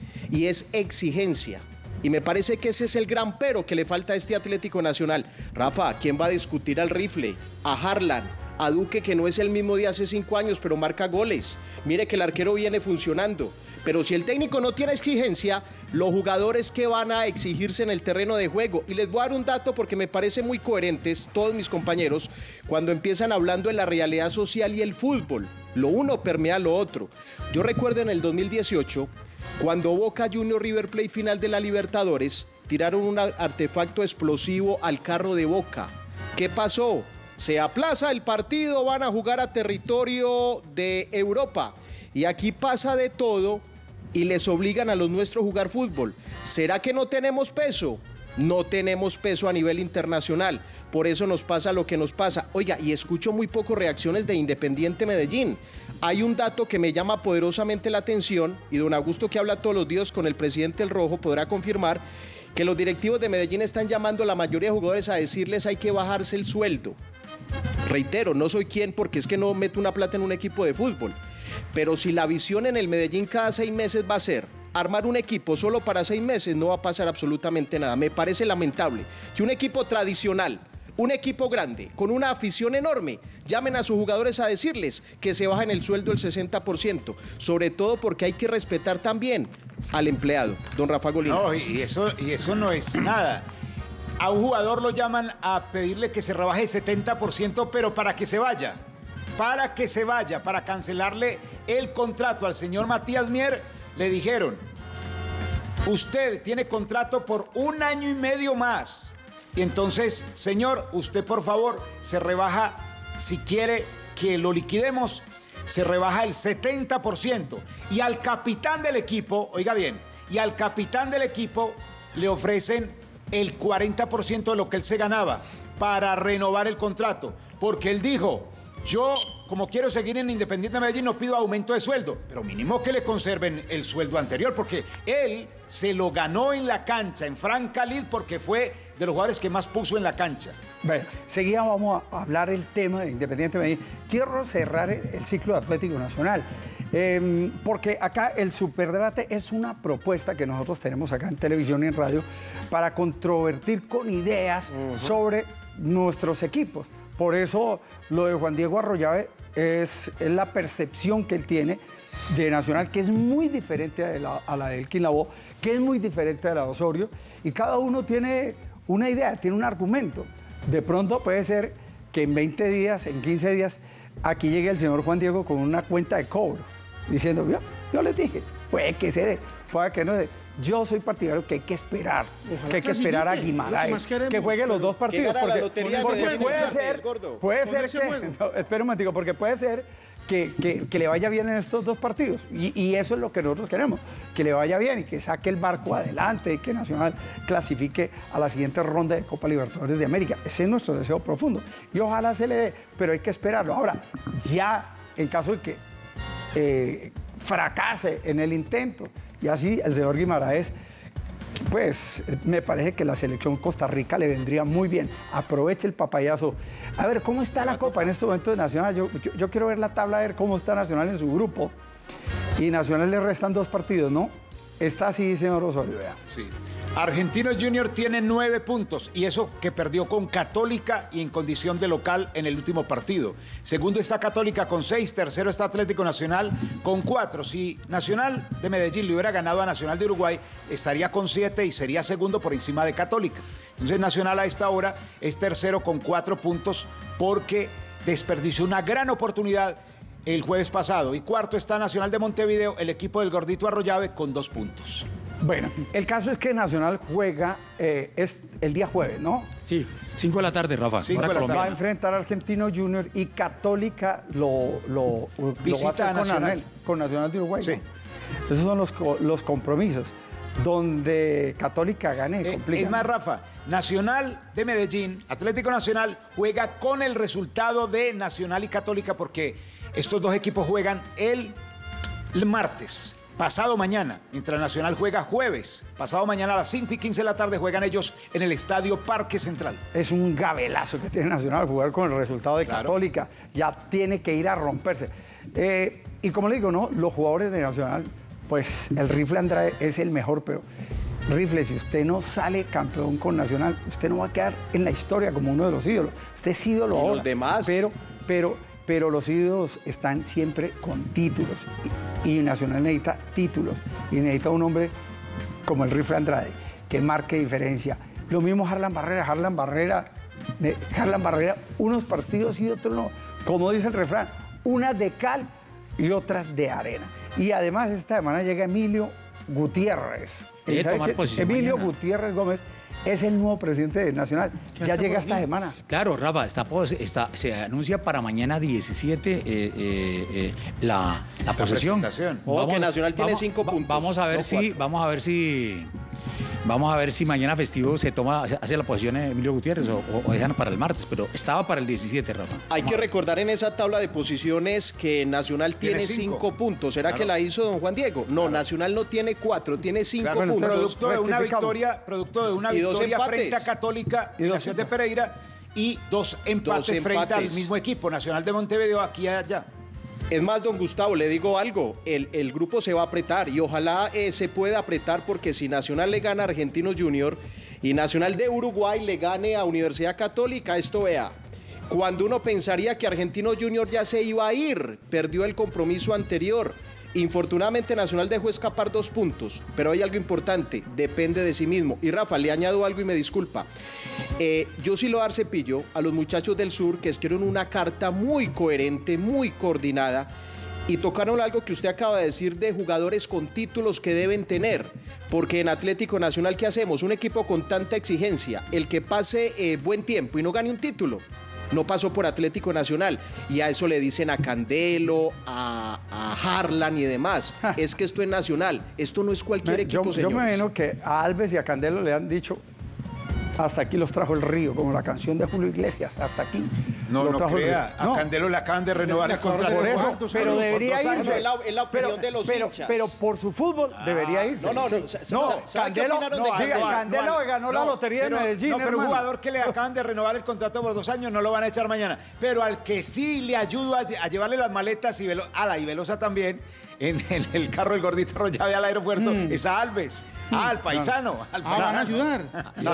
y es exigencia. Y me parece que ese es el gran pero que le falta a este Atlético Nacional. Rafa, ¿quién va a discutir al Rifle? A Harlan, a Duque, que no es el mismo de hace cinco años, pero marca goles. Mire que el arquero viene funcionando. Pero si el técnico no tiene exigencia, los jugadores que van a exigirse en el terreno de juego. Y les voy a dar un dato porque me parece muy coherentes todos mis compañeros cuando empiezan hablando de la realidad social y el fútbol. Lo uno permea lo otro. Yo recuerdo en el dos mil dieciocho, cuando Boca Juniors River Plate final de la Libertadores, tiraron un artefacto explosivo al carro de Boca. ¿Qué pasó? Se aplaza el partido, van a jugar a territorio de Europa. Y aquí pasa de todo y les obligan a los nuestros a jugar fútbol. ¿Será que no tenemos peso? No tenemos peso a nivel internacional. Por eso nos pasa lo que nos pasa. Oiga, y escucho muy poco reacciones de Independiente Medellín. Hay un dato que me llama poderosamente la atención, y don Augusto, que habla todos los días con el presidente El Rojo, podrá confirmar que los directivos de Medellín están llamando a la mayoría de jugadores a decirles hay que bajarse el sueldo. Reitero, no soy quien porque es que no meto una plata en un equipo de fútbol. Pero si la visión en el Medellín cada seis meses va a ser armar un equipo solo para seis meses, no va a pasar absolutamente nada. Me parece lamentable que un equipo tradicional, un equipo grande, con una afición enorme, llamen a sus jugadores a decirles que se bajen el sueldo el sesenta por ciento, sobre todo porque hay que respetar también al empleado, don Rafa Golín. No, y eso, y eso no es nada. A un jugador lo llaman a pedirle que se rebaje el setenta por ciento, pero para que se vaya. Para que se vaya, para cancelarle el contrato al señor Matías Mier, le dijeron, usted tiene contrato por un año y medio más. Y entonces, señor, usted por favor se rebaja, si quiere que lo liquidemos, se rebaja el setenta por ciento. Y al capitán del equipo, oiga bien, y al capitán del equipo le ofrecen el cuarenta por ciento de lo que él se ganaba para renovar el contrato. Porque él dijo, yo, como quiero seguir en Independiente Medellín, no pido aumento de sueldo, pero mínimo que le conserven el sueldo anterior, porque él se lo ganó en la cancha, en Franca Lid, porque fue de los jugadores que más puso en la cancha. Bueno, seguida vamos a hablar el tema de Independiente Medellín. Quiero cerrar el ciclo de Atlético Nacional, eh, porque acá el superdebate es una propuesta que nosotros tenemos acá en televisión y en radio para controvertir con ideas uh-huh. sobre nuestros equipos. Por eso lo de Juan Diego Arroyave es, es la percepción que él tiene de Nacional, que es muy diferente a la, a la de Elkin Lavoe, que es muy diferente a la de Osorio, y cada uno tiene una idea, tiene un argumento. De pronto puede ser que en veinte días, en quince días, aquí llegue el señor Juan Diego con una cuenta de cobro, diciendo, yo, yo les dije, puede que se dé, puede que no se dé. Yo soy partidario que hay que esperar, Ojalá que hay que esperar a Guimaraes, que juegue los dos partidos. gana la Porque, lotería porque de puede Guimaraes, ser, gordo. puede Con ser ese que, juego. no, espera un momentico, porque puede ser que, que, que le vaya bien en estos dos partidos. Y, y eso es lo que nosotros queremos, que le vaya bien y que saque el barco adelante y que Nacional clasifique a la siguiente ronda de Copa Libertadores de América. Ese es nuestro deseo profundo. Y ojalá se le dé, pero hay que esperarlo. Ahora, ya en caso de que eh, fracase en el intento, y así el señor Guimaraes, pues me parece que la selección Costa Rica le vendría muy bien. Aproveche el papayazo. A ver, ¿cómo está la Copa en este momento de Nacional? Yo, yo, yo quiero ver la tabla, a ver cómo está Nacional en su grupo. Y Nacional le restan dos partidos, ¿no? Está así, señor Osorio, vea. Sí. Argentino Junior tiene nueve puntos y eso que perdió con Católica y en condición de local en el último partido. Segundo está Católica con seis, tercero está Atlético Nacional con cuatro. Si Nacional de Medellín le hubiera ganado a Nacional de Uruguay, estaría con siete y sería segundo por encima de Católica. Entonces Nacional a esta hora es tercero con cuatro puntos porque desperdició una gran oportunidad el jueves pasado. Y cuarto está Nacional de Montevideo, el equipo del Gordito Arroyave, con dos puntos. Bueno, el caso es que Nacional juega eh, es el día jueves, ¿no? Sí, cinco de la tarde, Rafa. Cinco de la tarde. Va a enfrentar a Argentino Junior y Católica lo, lo, lo Visita va a hacer a con Nacional. Nacional, con Nacional de Uruguay. Sí. ¿No? Esos son los, co- los compromisos. Donde Católica gane, Eh, complica. es más, Rafa, Nacional de Medellín, Atlético Nacional, juega con el resultado de Nacional y Católica porque estos dos equipos juegan el, el martes, pasado mañana, mientras Nacional juega jueves. Pasado mañana a las cinco y quince de la tarde juegan ellos en el Estadio Parque Central. Es un gabelazo que tiene Nacional jugar con el resultado de Claro. Católica. Ya tiene que ir a romperse. Eh, y como le digo, ¿no? Los jugadores de Nacional, pues el Rifle Andrade es el mejor, pero Rifle, si usted no sale campeón con Nacional, usted no va a quedar en la historia como uno de los ídolos. Usted es ídolo ¿Y ahora. los demás? Pero, pero, pero los ídolos están siempre con títulos. Y, y Nacional necesita títulos. Y necesita un hombre como el Rifle Andrade, que marque diferencia. Lo mismo Harlan Barrera. Harlan Barrera, ne- Harlan Barrera, unos partidos y otros no. Como dice el refrán, unas de cal y otras de arena. Y además esta semana llega Emilio Gutiérrez. Debe ¿Y sabe tomar qué? posición Emilio mañana. Gutiérrez Gómez es el nuevo presidente de Nacional. ¿Qué Ya hace llega por esta aquí? semana. Claro, Rafa, está, pos- está- se anuncia para mañana diecisiete eh, eh, eh, la, la posesión. presentación. Ojo que Nacional tiene vamos- cinco va- puntos, Vamos a ver no si, cuatro. vamos a ver si, vamos a ver si mañana festivo se toma, se hace la posición de Emilio Gutiérrez o, o- o dejan para el martes, pero estaba para el diecisiete, Rafa. Hay que recordar en esa tabla de posiciones que Nacional tiene, Tiene cinco. cinco puntos. ¿Será que la hizo don Juan Diego? No, Nacional no tiene cuatro, tiene cinco Claro, bueno, puntos. Producto de una rectificamos. victoria, producto de una Y dos victoria empates. frente a Católica y Y dos Nación de Pereira y dos empates, Dos frente al empates. mismo equipo, Nacional de Montevideo, aquí y allá. Es más, don Gustavo, le digo algo, el, el grupo se va a apretar y ojalá eh, se pueda apretar porque si Nacional le gana a Argentinos Junior y Nacional de Uruguay le gane a Universidad Católica, esto vea, cuando uno pensaría que Argentinos Junior ya se iba a ir, perdió el compromiso anterior. Infortunadamente Nacional dejó escapar dos puntos, pero hay algo importante, depende de sí mismo. Y Rafa, le añado algo y me disculpa. Eh, yo sí lo dar cepillo a los muchachos del sur que escribieron una carta muy coherente, muy coordinada y tocaron algo que usted acaba de decir de jugadores con títulos que deben tener. Porque en Atlético Nacional, ¿qué hacemos? Un equipo con tanta exigencia, el que pase eh, buen tiempo y no gane un título. No pasó por Atlético Nacional y a eso le dicen a Candelo, a, a Harlan y demás. Es que esto es Nacional, esto no es cualquier Me- equipo, yo, yo señores. me imagino que a Alves y a Candelo le han dicho, hasta aquí los trajo el río, como la canción de Julio Iglesias, hasta aquí. No, los no trajo el crea. río. A No, Candelo le acaban de renovar Le el acaban de contrato. por eso, Por dos pero años. debería Por dos años, irse. es la- es la opinión pero, de los pero, hinchas. pero por su fútbol debería irse. no, no, no, Sí. sa- sa- No, sa- ¿sabe qué Candelo, opinaron no, de diga, Candelo? Candelo que ganó la lotería pero- de Medellín, No, pero un hermano. jugador que le acaban de renovar el contrato por dos años no lo van a echar mañana. Pero al que sí le ayudo a, lle- a llevarle las maletas y Velo- a la y Velosa también en, en el carro del Gordito Arroyave al aeropuerto es a Alves. Ah, al paisano. Al Ah, van a paisano. ayudar. Lo que Ah, pasa no, es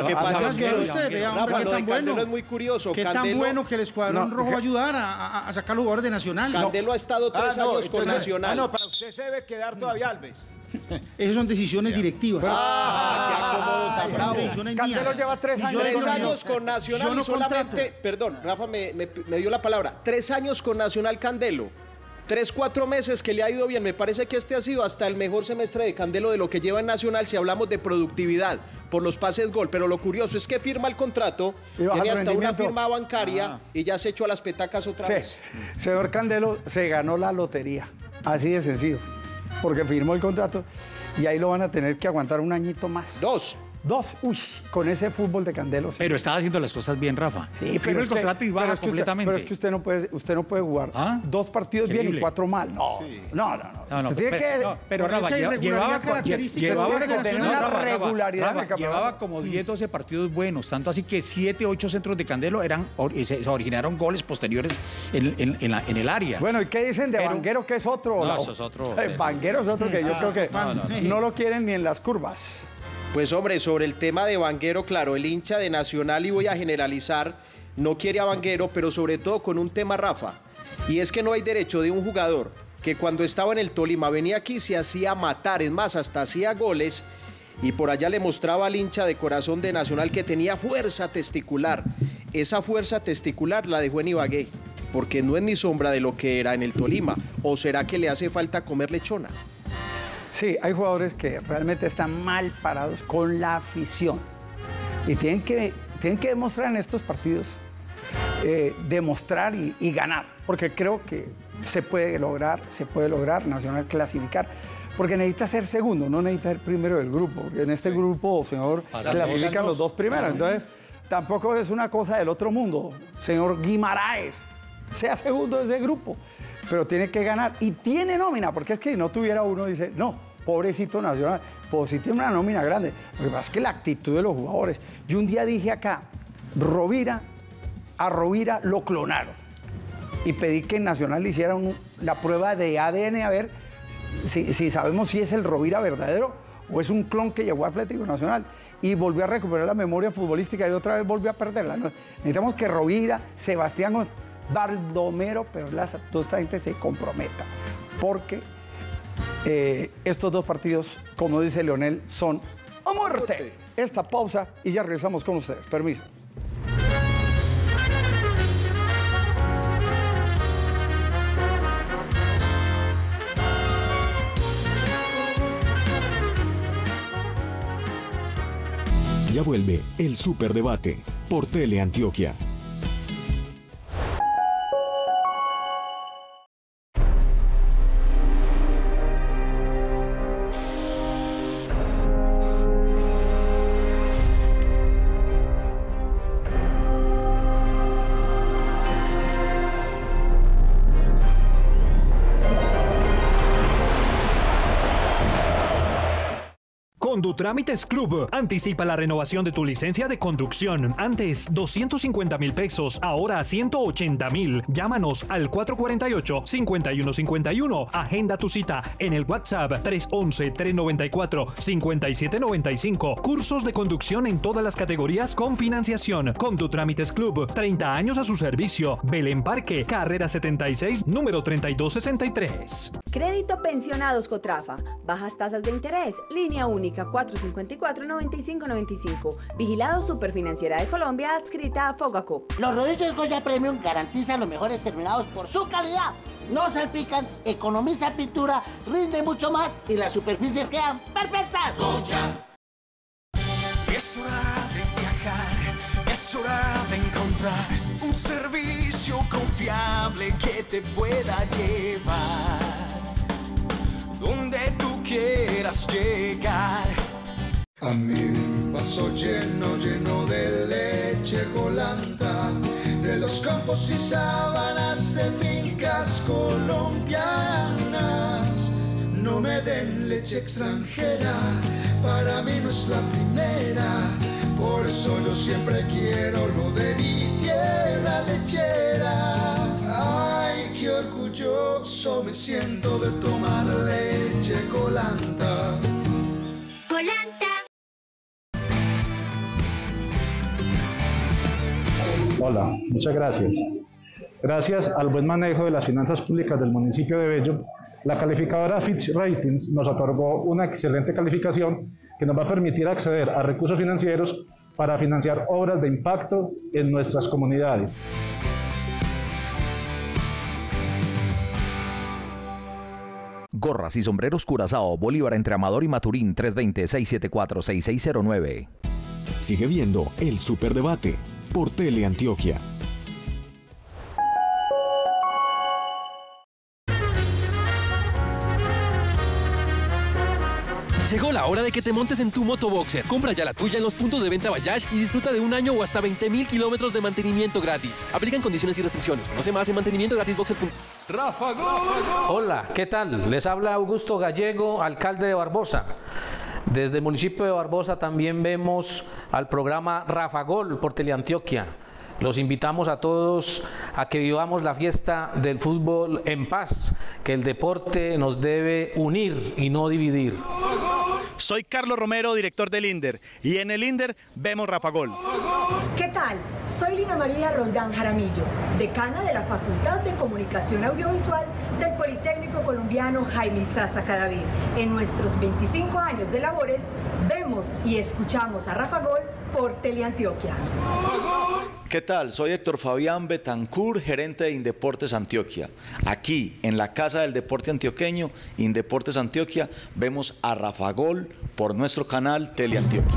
es que usted, vea, hombre, Rafa, qué lo tan de Candelo bueno. es muy curioso. Qué Candelo, tan bueno que el escuadrón No, rojo que- va a ayudar a, a- a sacar los jugadores de Nacional. Candelo ha estado Ah, tres no, años con entonces- Nacional. Ah, no, para usted se debe quedar todavía Alves. Esas son decisiones directivas. Ah, qué acomodo tan Son bravo. decisiones Candelo mías. lleva tres Y yo años Tres digo, con años yo- con Nacional yo no y solamente, contrato. perdón, Rafa me, me- me dio la palabra, tres años con Nacional Candelo. Tres, cuatro meses que le ha ido bien. Me parece que este ha sido hasta el mejor semestre de Candelo de lo que lleva en Nacional si hablamos de productividad por los pases gol. Pero lo curioso es que firma el contrato, Y baja tiene el hasta una rendimiento. firma bancaria Ah. y ya se echó a las petacas otra vez. Sí, señor Candelo se ganó la lotería, así de sencillo, porque firmó el contrato y ahí lo van a tener que aguantar un añito más. Dos. Dos, uy, con ese fútbol de Candelo. Sí. Pero estaba haciendo las cosas bien, Rafa. Sí, Firma el es que- contrato y pero baja es que usted- completamente. pero es que usted no puede, usted no puede jugar ¿Ah? dos partidos bien Increíble. y cuatro mal. No, no, no, no. No, no, Usted tiene pero, que no, pero por Rafa, esa lleva- irregularidad llevaba, con- característica llevaba, tiene que con- tener no, una Rafa, Rafa, regularidad en Rafa, el campeonato. llevaba como diez, doce partidos buenos, tanto así que siete, ocho centros de Candelo eran, or- se, se originaron goles posteriores en, en- en la- en el área. Bueno, ¿y qué dicen de Pero- Vanguero, que es otro? No, La- eso es otro. Eh, Vanguero es otro que yo Ah, creo que no, no, no, no. lo quieren ni en las curvas. Pues hombre, sobre el tema de Vanguero, claro, el hincha de Nacional, y voy a generalizar, no quiere a Vanguero, pero sobre todo con un tema, Rafa, y es que no hay derecho de un jugador que cuando estaba en el Tolima venía aquí, se hacía matar, es más, hasta hacía goles, y por allá le mostraba al hincha de corazón de Nacional que tenía fuerza testicular. Esa fuerza testicular la dejó en Ibagué, porque no es ni sombra de lo que era en el Tolima, o será que le hace falta comer lechona. Sí, hay jugadores que realmente están mal parados con la afición y tienen que, tienen que demostrar en estos partidos, eh, demostrar y, y ganar, porque creo que se puede lograr, se puede lograr Nacional clasificar, porque necesita ser segundo, no necesita ser primero del grupo, porque en este grupo, señor, Pasan clasifican dos. los dos primeros, entonces tampoco es una cosa del otro mundo, señor Guimaraes, sea segundo de ese grupo, pero tiene que ganar y tiene nómina, porque es que si no tuviera uno, dice, no, pobrecito Nacional, pues sí tiene una nómina grande. Lo que pasa es que la actitud de los jugadores. Yo un día dije acá, Rovira, a Rovira lo clonaron. Y pedí que en Nacional le hicieran un- la prueba de A D N a ver si, si sabemos si es el Rovira verdadero o es un clon que llegó a Atlético Nacional y volvió a recuperar la memoria futbolística y otra vez volvió a perderla. ¿No? Necesitamos que Rovira, Sebastián González, Baldomero Perlaza, toda esta gente se comprometa. Porque eh, estos dos partidos, como dice Leonel, son a muerte. Esta pausa y ya regresamos con ustedes. Permiso. Ya vuelve el Superdebate por Teleantioquia. Condutrámites Club. Anticipa la renovación de tu licencia de conducción. Antes doscientos cincuenta mil pesos, ahora ciento ochenta mil. Llámanos al cuatro cuatro ocho, cinco uno cinco uno. Agenda tu cita en el WhatsApp tres once, tres noventa y cuatro, cincuenta y siete noventa y cinco. Cursos de conducción en todas las categorías con financiación. Condutrámites Club. treinta años a su servicio. Belén Parque, carrera setenta y seis, número treinta y dos sesenta y tres. Crédito Pensionados Cotrafa. Bajas tasas de interés. Línea única cuatro cinco cuatro, nueve cinco nueve cinco. Vigilado Superfinanciera de Colombia, adscrita a Fogacop. Los rodillos Goya Premium garantizan los mejores terminados por su calidad. No salpican, economiza pintura, rinde mucho más y las superficies quedan perfectas. Goya. Es hora de viajar, es hora de encontrar un servicio confiable que te pueda llevar donde tú quieras llegar. A mi vaso lleno, lleno de leche colanta, de los campos y sábanas de fincas colombianas. No me den leche extranjera, para mí no es la primera. Por eso yo siempre quiero lo de mi tierra lechera. Ay, qué orgulloso me siento de tomar leche colanta. Colanta. Hola, muchas gracias. Gracias al buen manejo de las finanzas públicas del municipio de Bello, la calificadora Fitch Ratings nos otorgó una excelente calificación que nos va a permitir acceder a recursos financieros para financiar obras de impacto en nuestras comunidades. Gorras y sombreros Curazao, Bolívar entre Amador y Maturín, tres dos cero, seis siete cuatro, seis seis cero nueve. Sigue viendo El Superdebate por Teleantioquia. Llegó la hora de que te montes en tu motoboxer. Compra ya la tuya en los puntos de venta Bayash y disfruta de un año o hasta veinte mil kilómetros de mantenimiento gratis. Aplican condiciones y restricciones. Conoce más en mantenimiento gratis boxer punto com. Rafa Gol. Hola, ¿qué tal? Les habla Augusto Gallego, alcalde de Barbosa. Desde el municipio de Barbosa también vemos al programa Rafa Gol por Teleantioquia. Los invitamos a todos a que vivamos la fiesta del fútbol en paz, que el deporte nos debe unir y no dividir. Soy Carlos Romero, director del INDER, y en el INDER vemos Rafa Gol. ¿Qué tal? Soy Lina María Roldán Jaramillo, decana de la Facultad de Comunicación Audiovisual del Politécnico Colombiano Jaime Isaza Cadavid. En nuestros veinticinco años de labores, vemos y escuchamos a Rafa Gol por Teleantioquia. ¿Qué tal? Soy Héctor Fabián Betancur, gerente de Indeportes Antioquia. Aquí, en la Casa del Deporte Antioqueño, Indeportes Antioquia, vemos a Rafa Gol por nuestro canal Teleantioquia.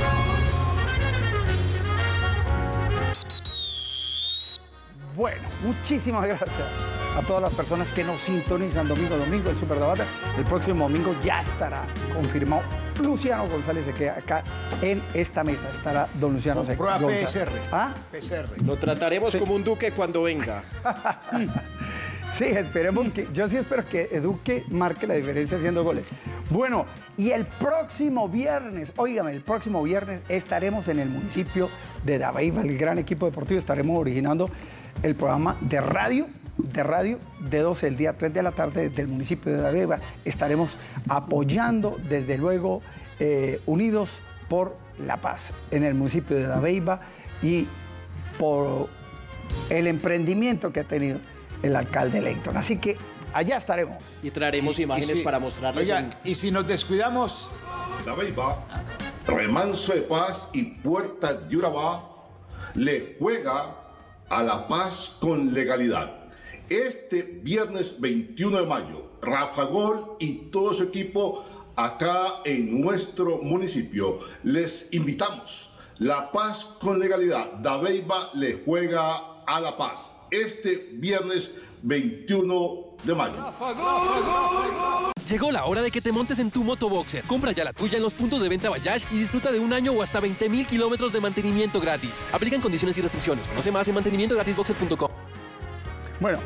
Bueno, muchísimas gracias a todas las personas que nos sintonizan domingo a domingo el Superdebate. El próximo domingo ya estará confirmado. Luciano González se queda acá en esta mesa. Estará don Luciano Prueba González. P S R. ¿Ah? P S R. Lo trataremos Sí. como un duque cuando venga. Sí, esperemos que, yo sí espero que Duque marque la diferencia haciendo goles. Bueno, y el próximo viernes, óigame, el próximo viernes estaremos en el municipio de Dabeiba, el gran equipo deportivo, estaremos originando el programa de radio, de radio de doce del día, tres de la tarde del municipio de Dabeiba. Estaremos apoyando, desde luego, eh, Unidos por la Paz en el municipio de Dabeiba y por el emprendimiento que ha tenido el alcalde Leighton. Así que allá estaremos. Y traeremos Y- y imágenes si- para mostrarles. Oiga, en- y si nos descuidamos... Dabeiba, Remanso de Paz y Puerta de Urabá le juega a la paz con legalidad. Este viernes veintiuno de mayo, Rafa Gol y todo su equipo acá en nuestro municipio. Les invitamos. La paz con legalidad. Dabeiba le juega a la paz. Este viernes veintiuno de mayo. Llegó la hora de que te montes en tu motoboxer. Compra ya la tuya en los puntos de venta Bayash y disfruta de un año o hasta veinte mil kilómetros de mantenimiento gratis. Aplican condiciones y restricciones. Conoce más en mantenimiento gratis boxer punto com. Bueno.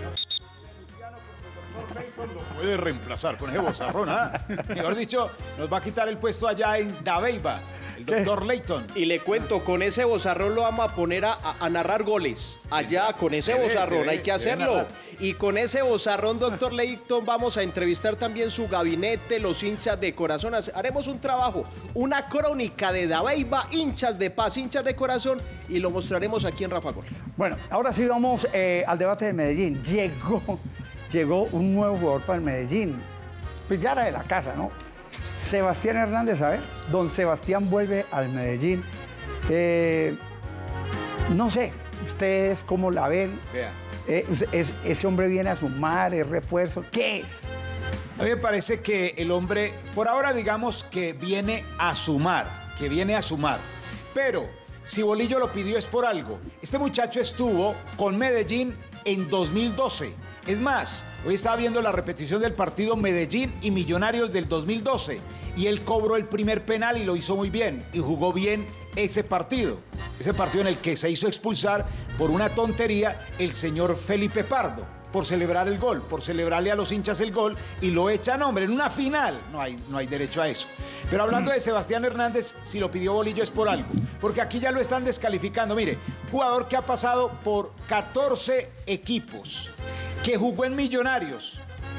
Lo puede reemplazar con ese bozarrón, ¿ah? Mejor dicho, nos va a quitar el puesto allá en Dabeiba, el doctor Leighton. Y le cuento, con ese bozarrón lo vamos a poner a, a- a narrar goles. Allá, con ese Debe, bozarrón, debe, hay que debe hacerlo. narrar. Y con ese bozarrón, doctor Leighton, vamos a entrevistar también su gabinete, los hinchas de corazón. Hace- Haremos un trabajo, una crónica de Dabeiba, hinchas de paz, hinchas de corazón, y lo mostraremos aquí en Rafa Gol. Bueno, ahora sí vamos eh, al debate de Medellín. Llegó, llegó un nuevo jugador para el Medellín. Pues ya era de la casa, ¿no? Sebastián Hernández, a ver, don Sebastián vuelve al Medellín. Eh, no sé, ustedes cómo la ven. Vea. Eh, es- ese hombre viene a sumar, es refuerzo. ¿Qué es? A mí me parece que el hombre, por ahora digamos que viene a sumar, que viene a sumar. Pero si Bolillo lo pidió es por algo. Este muchacho estuvo con Medellín en dos mil doce. Es más, hoy estaba viendo la repetición del partido Medellín y Millonarios del dos mil doce. Y él cobró el primer penal y lo hizo muy bien. Y jugó bien ese partido. Ese partido en el que se hizo expulsar por una tontería el señor Felipe Pardo. Por celebrar el gol, por celebrarle a los hinchas el gol y lo echan, hombre, en una final. No hay, no hay derecho a eso. Pero hablando de Sebastián Hernández, si lo pidió Bolillo es por algo. Porque aquí ya lo están descalificando. Mire, jugador que ha pasado por catorce equipos, que jugó en Millonarios,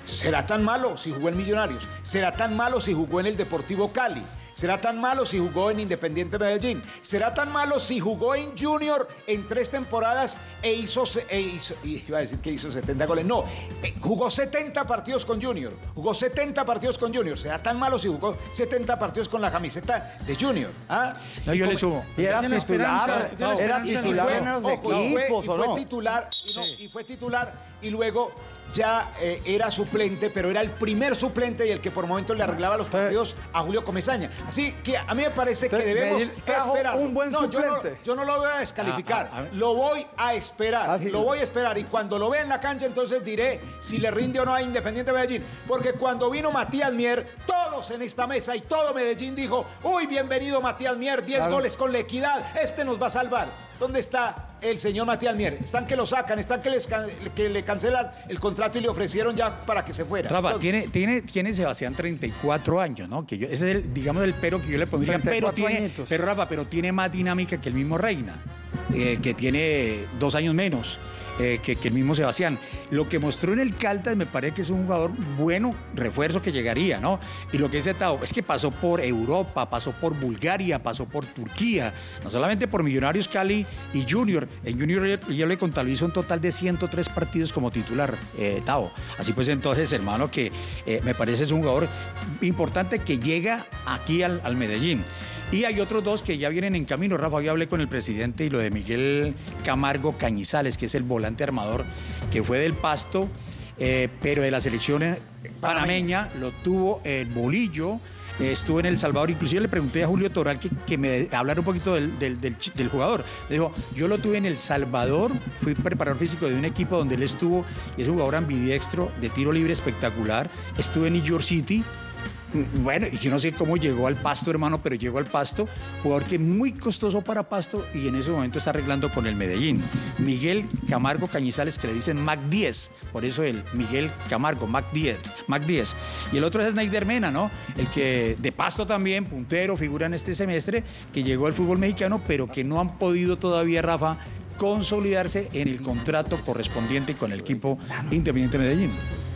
¿Será tan malo si jugó en Millonarios? ¿Será tan malo si jugó en el Deportivo Cali? ¿Será tan malo si jugó en Independiente Medellín? ¿Será tan malo si jugó en Junior en tres temporadas e hizo, e hizo iba a decir que hizo setenta goles? No, eh, jugó setenta partidos con Junior. Jugó setenta partidos con Junior. ¿Será tan malo si jugó setenta partidos con la camiseta de Junior? ¿Ah? No, yo le sumo. Y era titular, no, era titular fue, en los ojo, y fue, equipos, y ¿o fue no? titular, y, no, y fue titular, y luego ya eh, era suplente, pero era el primer suplente y el que por momentos le arreglaba los partidos a Julio Comesaña. Así que a mí me parece que debemos esperar. Un buen no, yo no, suplente. yo no lo voy a descalificar, Ah, ah, ah. lo voy a esperar, Ah, sí. lo voy a esperar. Y cuando lo vea en la cancha, entonces diré si le rinde o no a Independiente Medellín. Porque cuando vino Matías Mier, todos en esta mesa y todo Medellín dijo, uy, bienvenido Matías Mier, diez Claro. goles con la Equidad, este nos va a salvar. ¿Dónde está el señor Matías Mier? Están que lo sacan, están que, les can- que le cancelan el contrato y le ofrecieron ya para que se fuera. Rafa, Entonces, tiene, tiene, tiene Sebastián treinta y cuatro años, ¿no? Que yo, ese es el, digamos, el pero que yo le pondría. treinta y Pero cuatro tiene, añitos. pero Rafa, pero tiene más dinámica que el mismo Reina, eh, que tiene dos años menos. Eh, que, que el mismo Sebastián. Lo que mostró en el Caldas me parece que es un jugador bueno, refuerzo que llegaría, ¿no? Y lo que dice Tao, es que pasó por Europa, pasó por Bulgaria, pasó por Turquía, no solamente por Millonarios Cali y Junior. En Junior yo, yo le contabilizo un total de ciento tres partidos como titular, eh, Tao. Así pues, entonces, hermano, que eh, me parece es un jugador importante que llega aquí al, al Medellín. Y hay otros dos que ya vienen en camino. Rafa, yo hablé con el presidente y lo de Miguel Camargo Cañizales, que es el volante armador que fue del Pasto, eh, pero de la selección eh, panameña, lo tuvo el Bolillo, eh, estuvo en El Salvador. Inclusive le pregunté a Julio Toral que, que me hablara un poquito del, del, del, del jugador. Le dijo, yo lo tuve en El Salvador, fui preparador físico de un equipo donde él estuvo, y es un jugador ambidiestro, de tiro libre espectacular. Estuve en New York City. Bueno, y yo no sé cómo llegó al Pasto, hermano, pero llegó al Pasto, jugador que es muy costoso para Pasto y en ese momento está arreglando con el Medellín. Miguel Camargo Cañizales, que le dicen Mac diez, por eso el Miguel Camargo, Mac diez, Mac diez. Y el otro es Snyder Mena, ¿no? El que de Pasto también, puntero, figura en este semestre, que llegó al fútbol mexicano, pero que no han podido todavía, Rafa, consolidarse en el contrato correspondiente con el equipo Independiente Medellín.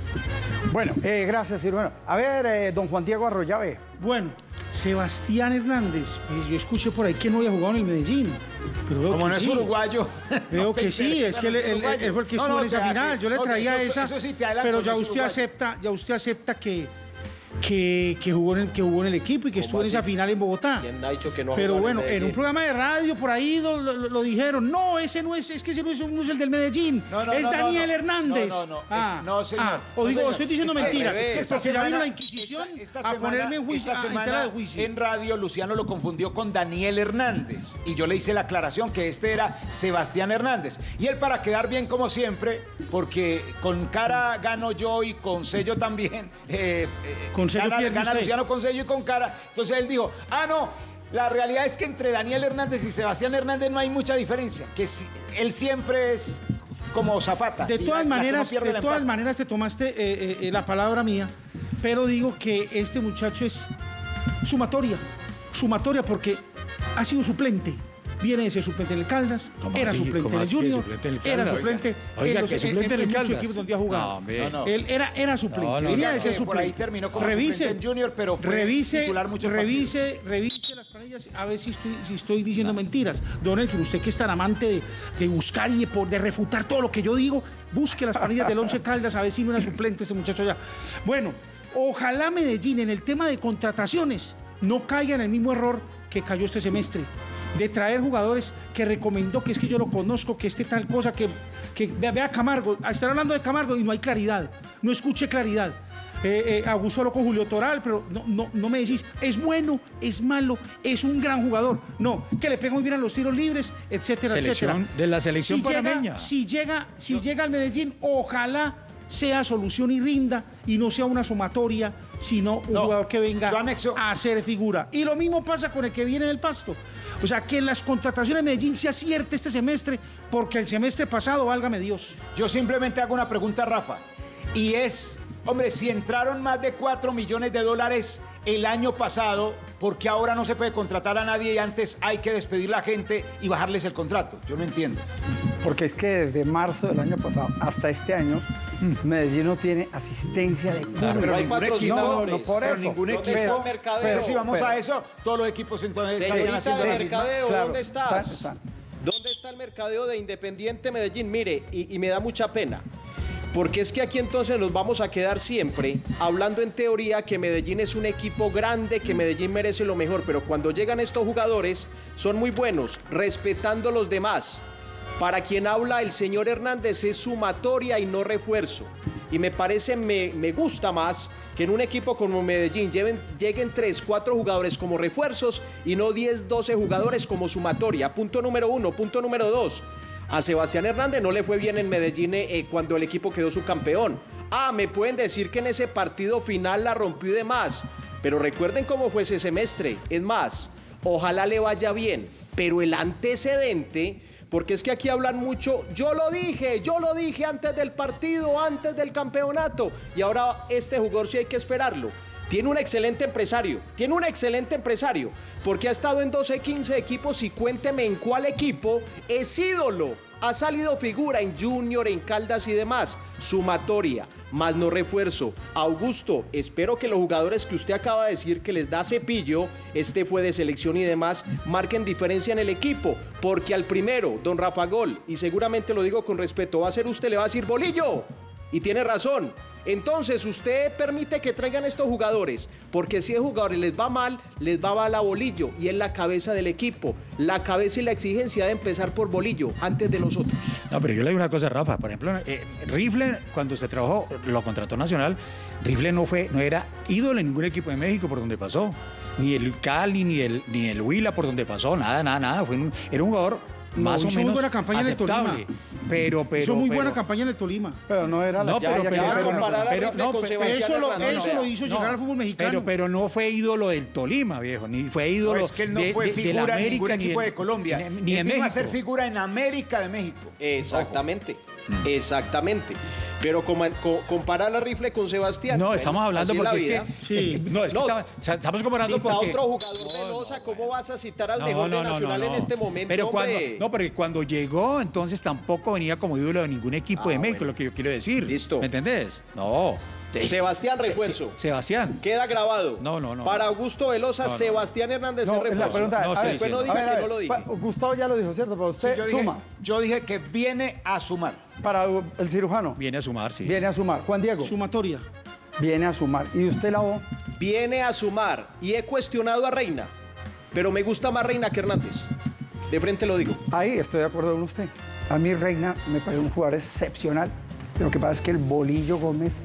Bueno, eh, gracias, Silvano. A ver, eh, don Juan Diego Arroyave. Bueno, Sebastián Hernández, pues yo escuché por ahí que no había jugado en el Medellín. Pero veo como que no es sí. uruguayo. Veo no te que sí, interesa, es que él, no es él- uruguayo. él fue el que No, estuvo no, en esa te final. hace- Yo le no, traía eso- esa. eso sí te adelanto, pero no ya es usted uruguayo. acepta, ya usted acepta que, que, que, jugó en el, que jugó en el equipo y que estuvo en así? esa final en Bogotá. ¿Quién ha dicho que no ha Pero jugado bueno, en en un Medellín? programa de radio por ahí lo, lo- lo dijeron. No, ese no es, es que ese no es, no es el del Medellín. No, no, es no, no, Daniel no. Hernández. No, no, no, Ah, es- no, señor. ah, o No, digo, señor. estoy diciendo Es que- mentiras. es que esta porque ya semana- vino la Inquisición esta a semana- ponerme en juicio, esta a- en tela semana de juicio. en radio Luciano lo confundió con Daniel Hernández y yo le hice la aclaración que este era Sebastián Hernández. Y él, para quedar bien como siempre, porque con cara gano yo y con sello también, eh, eh, Con sello gana, pierde gana usted. Luciano con sello y con cara. Entonces él dijo, ah, no, la realidad es que entre Daniel Hernández y Sebastián Hernández no hay mucha diferencia, que si- él siempre es como Zapata. De sí, todas la- la que no maneras, pierde de la todas empata. maneras te tomaste eh, eh, la palabra mía, pero digo que este muchacho es sumatoria, sumatoria porque ha sido suplente. Viene de ser suplente en el Caldas, ¿Cómo era así? suplente ¿Cómo en el así que Junior, suplente en el era Caldas? suplente Oiga, en los que en- suplente en- en el en muchos Caldas. equipos donde ha jugado. No, hombre. No, no. Él era, era suplente, No, no, venía no, de ser que por ahí suplente. terminó como revise, suplente en Junior, pero fue revise, titular muchos revise, revise las planillas a ver si estoy, si estoy diciendo mentiras. Don Elkin, usted que es tan amante de, de buscar y de, por- de refutar todo lo que yo digo, busque las planillas del Once Caldas a ver si no era suplente ese muchacho allá. Bueno, ojalá Medellín en el tema de contrataciones no caiga en el mismo error que cayó este semestre, de traer jugadores que recomendó, que es que yo lo conozco, que este tal cosa, que, que vea, vea Camargo, estar hablando de Camargo y no hay claridad, no escuche claridad. Eh, eh, Augusto habló con Julio Toral, pero no, no, no me decís, es bueno, es malo, es un gran jugador. No, que le pega muy bien a los tiros libres, etcétera, Selección- etcétera. de la selección si llega, panameña. si llega, si llega al Medellín, ojalá sea solución y rinda y no sea una sumatoria, sino un No, jugador que venga yo anexo- a hacer figura. Y lo mismo pasa con el que viene del Pasto. O sea, que en las contrataciones de Medellín se acierte este semestre, porque el semestre pasado, válgame Dios. Yo simplemente hago una pregunta, Rafa, y es, hombre, si entraron más de cuatro millones de dólares el año pasado, ¿por qué ahora no se puede contratar a nadie y antes hay que despedir a la gente y bajarles el contrato? Yo no entiendo. Porque es que desde marzo del año pasado hasta este año Medellín no tiene asistencia de público. Pero hay ningún equipo, patrocinadores. no, no por Pero eso. ningún ¿dónde equipo. está el mercadeo? Pero si vamos Pero- a eso, todos los equipos entonces estarían Señorita haciendo de la misma. mercadeo, Claro, ¿dónde estás? está- está. ¿Dónde está el mercadeo de Independiente Medellín? Mire, y, y me da mucha pena. Porque es que aquí entonces nos vamos a quedar siempre hablando en teoría que Medellín es un equipo grande, que Medellín merece lo mejor, pero cuando llegan estos jugadores son muy buenos, respetando a los demás. Para quien habla el señor Hernández es sumatoria y no refuerzo. Y me parece, me, me gusta más que en un equipo como Medellín lleven, lleguen tres, cuatro jugadores como refuerzos y no diez, doce jugadores como sumatoria. Punto número uno. Punto número dos. A Sebastián Hernández no le fue bien en Medellín eh, cuando el equipo quedó subcampeón. Ah, me pueden decir que en ese partido final la rompió y demás. Pero recuerden cómo fue ese semestre. Es más, ojalá le vaya bien. Pero el antecedente... Porque es que aquí hablan mucho, yo lo dije, yo lo dije antes del partido, antes del campeonato. Y ahora este jugador sí hay que esperarlo. Tiene un excelente empresario, tiene un excelente empresario. Porque ha estado en doce, quince equipos y cuénteme en cuál equipo es ídolo. Ha salido figura en Junior, en Caldas y demás. Sumatoria, más no refuerzo. Augusto, espero que los jugadores que usted acaba de decir que les da cepillo, este fue de selección y demás, marquen diferencia en el equipo. Porque al primero, don Rafa Gol, y seguramente lo digo con respeto, va a ser usted, le va a decir bolillo. Y tiene razón. Entonces usted permite que traigan estos jugadores, porque si a jugadores les va mal, les va mal a Bolillo y es la cabeza del equipo. La cabeza y la exigencia debe empezar por Bolillo antes de nosotros. No, pero yo le digo una cosa, Rafa. Por ejemplo, eh, Rifle, cuando se trabajó, lo contrató Nacional, Rifle no fue, no era ídolo en ningún equipo de México por donde pasó. Ni el Cali, ni el, ni el Huila por donde pasó, nada, nada, nada. Fue un, era un jugador No, más o hizo menos muy buena campaña en el aceptable. Tolima. Pero, pero, Hizo muy pero- buena campaña en el Tolima. Pero no era la No, pero, pero, ya, pero, ya, comparar a pero- Rifle no, con pero- Sebastián eso lo- Hernández, eso no, lo hizo no. llegar al fútbol mexicano. Pero, pero no fue ídolo del Tolima, viejo, ni fue ídolo No, es que él no de, fue de- de la figura en ningún América, ni equipo del- de Colombia. Ni, Ni ni de él vino a México. ser figura en América de México. Exactamente, exactamente. Pero como- co- comparar a Rifle con Sebastián. No, bueno, estamos hablando así es la porque es vida. que, es que- no, es que estamos, estamos comparando cita porque a otro jugador velosa, ¿cómo vas a citar al No, mejor no, de no, Nacional no, no. en este momento, Pero cuando, hombre? no, porque cuando llegó, entonces tampoco venía como ídolo de ningún equipo Ah, de México, bueno. lo que yo quiero decir. Listo. ¿Me entendés? No. Sebastián, Se- refuerzo. Se- Sebastián. Queda grabado. No, no, no. Para Augusto Velosa, No, no. Sebastián Hernández No, es es la refuerzo. pregunta. No, a sí, ver, sí, no sí. diga a ver, a que ver, no lo dije. pa- Gustavo ya lo dijo, ¿cierto? Pero Sí, usted yo, dije, suma. yo dije que viene a sumar. Para el cirujano. Viene a sumar, sí. Viene a sumar. Juan Diego. Sumatoria. Viene a sumar. ¿Y usted la voz? Viene a sumar y he cuestionado a Reina, pero me gusta más Reina que Hernández. De frente lo digo. Ahí estoy de acuerdo con usted. A mí Reina me parece un jugador excepcional. Lo que pasa es que el Bolillo Gómez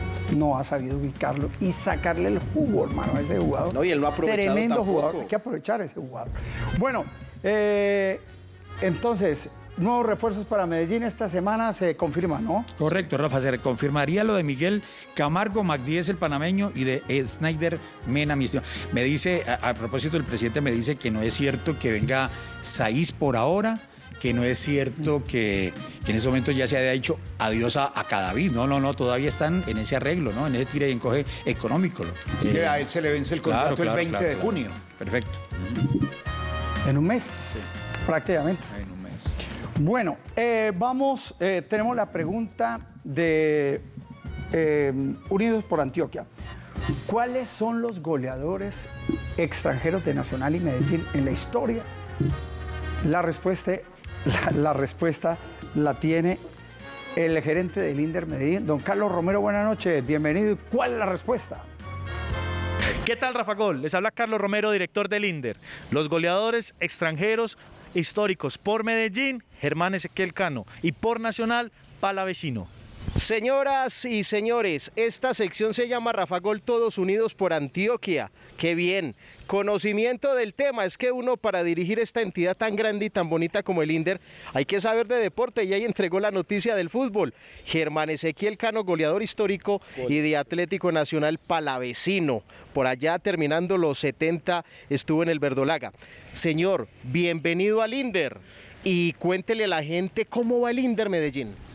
no ha sabido ubicarlo y sacarle el jugo, hermano, a ese jugador. No, y él no ha aprovechado Tremendo tampoco. jugador. Hay que aprovechar ese jugador. Bueno, eh, entonces, nuevos refuerzos para Medellín esta semana se confirma, ¿no? Correcto, Rafa, se confirmaría lo de Miguel Camargo, Magdíez el panameño y de Snyder Mena, mi estimado. Me dice, a, a propósito, el presidente me dice que no es cierto que venga Saiz por ahora, que no es cierto que, que en ese momento ya se haya dicho adiós a, a Cadavid. No, no, no, todavía están en ese arreglo, ¿no? En ese tira y encoge económico. ¿no? Sí, Eh, a él se le vence el claro, contrato claro, el veinte claro, de claro. junio. Perfecto. En un mes, prácticamente. En un mes. Bueno, eh, vamos, eh, tenemos la pregunta de eh, Unidos por Antioquia. ¿Cuáles son los goleadores extranjeros de Nacional y Medellín en la historia? La respuesta, la, la respuesta la tiene el gerente del Inder Medellín, don Carlos Romero. Buenas noches, bienvenido. ¿Y cuál es la respuesta? ¿Qué tal, Rafa Gol? Les habla Carlos Romero, director del Inder. Los goleadores extranjeros históricos por Medellín, Germán Ezequiel Cano, y por Nacional, Palavecino. Señoras y señores, esta sección se llama Rafa Gol Todos Unidos por Antioquia. ¡Qué bien! Conocimiento del tema, es que uno para dirigir esta entidad tan grande y tan bonita como el Inder, hay que saber de deporte y ahí entregó la noticia del fútbol. Germán Ezequiel Cano, goleador histórico y de Atlético Nacional Palavecino. Por allá terminando los setenta estuvo en el Verdolaga. Señor, bienvenido al Inder y cuéntele a la gente cómo va el Inder Medellín.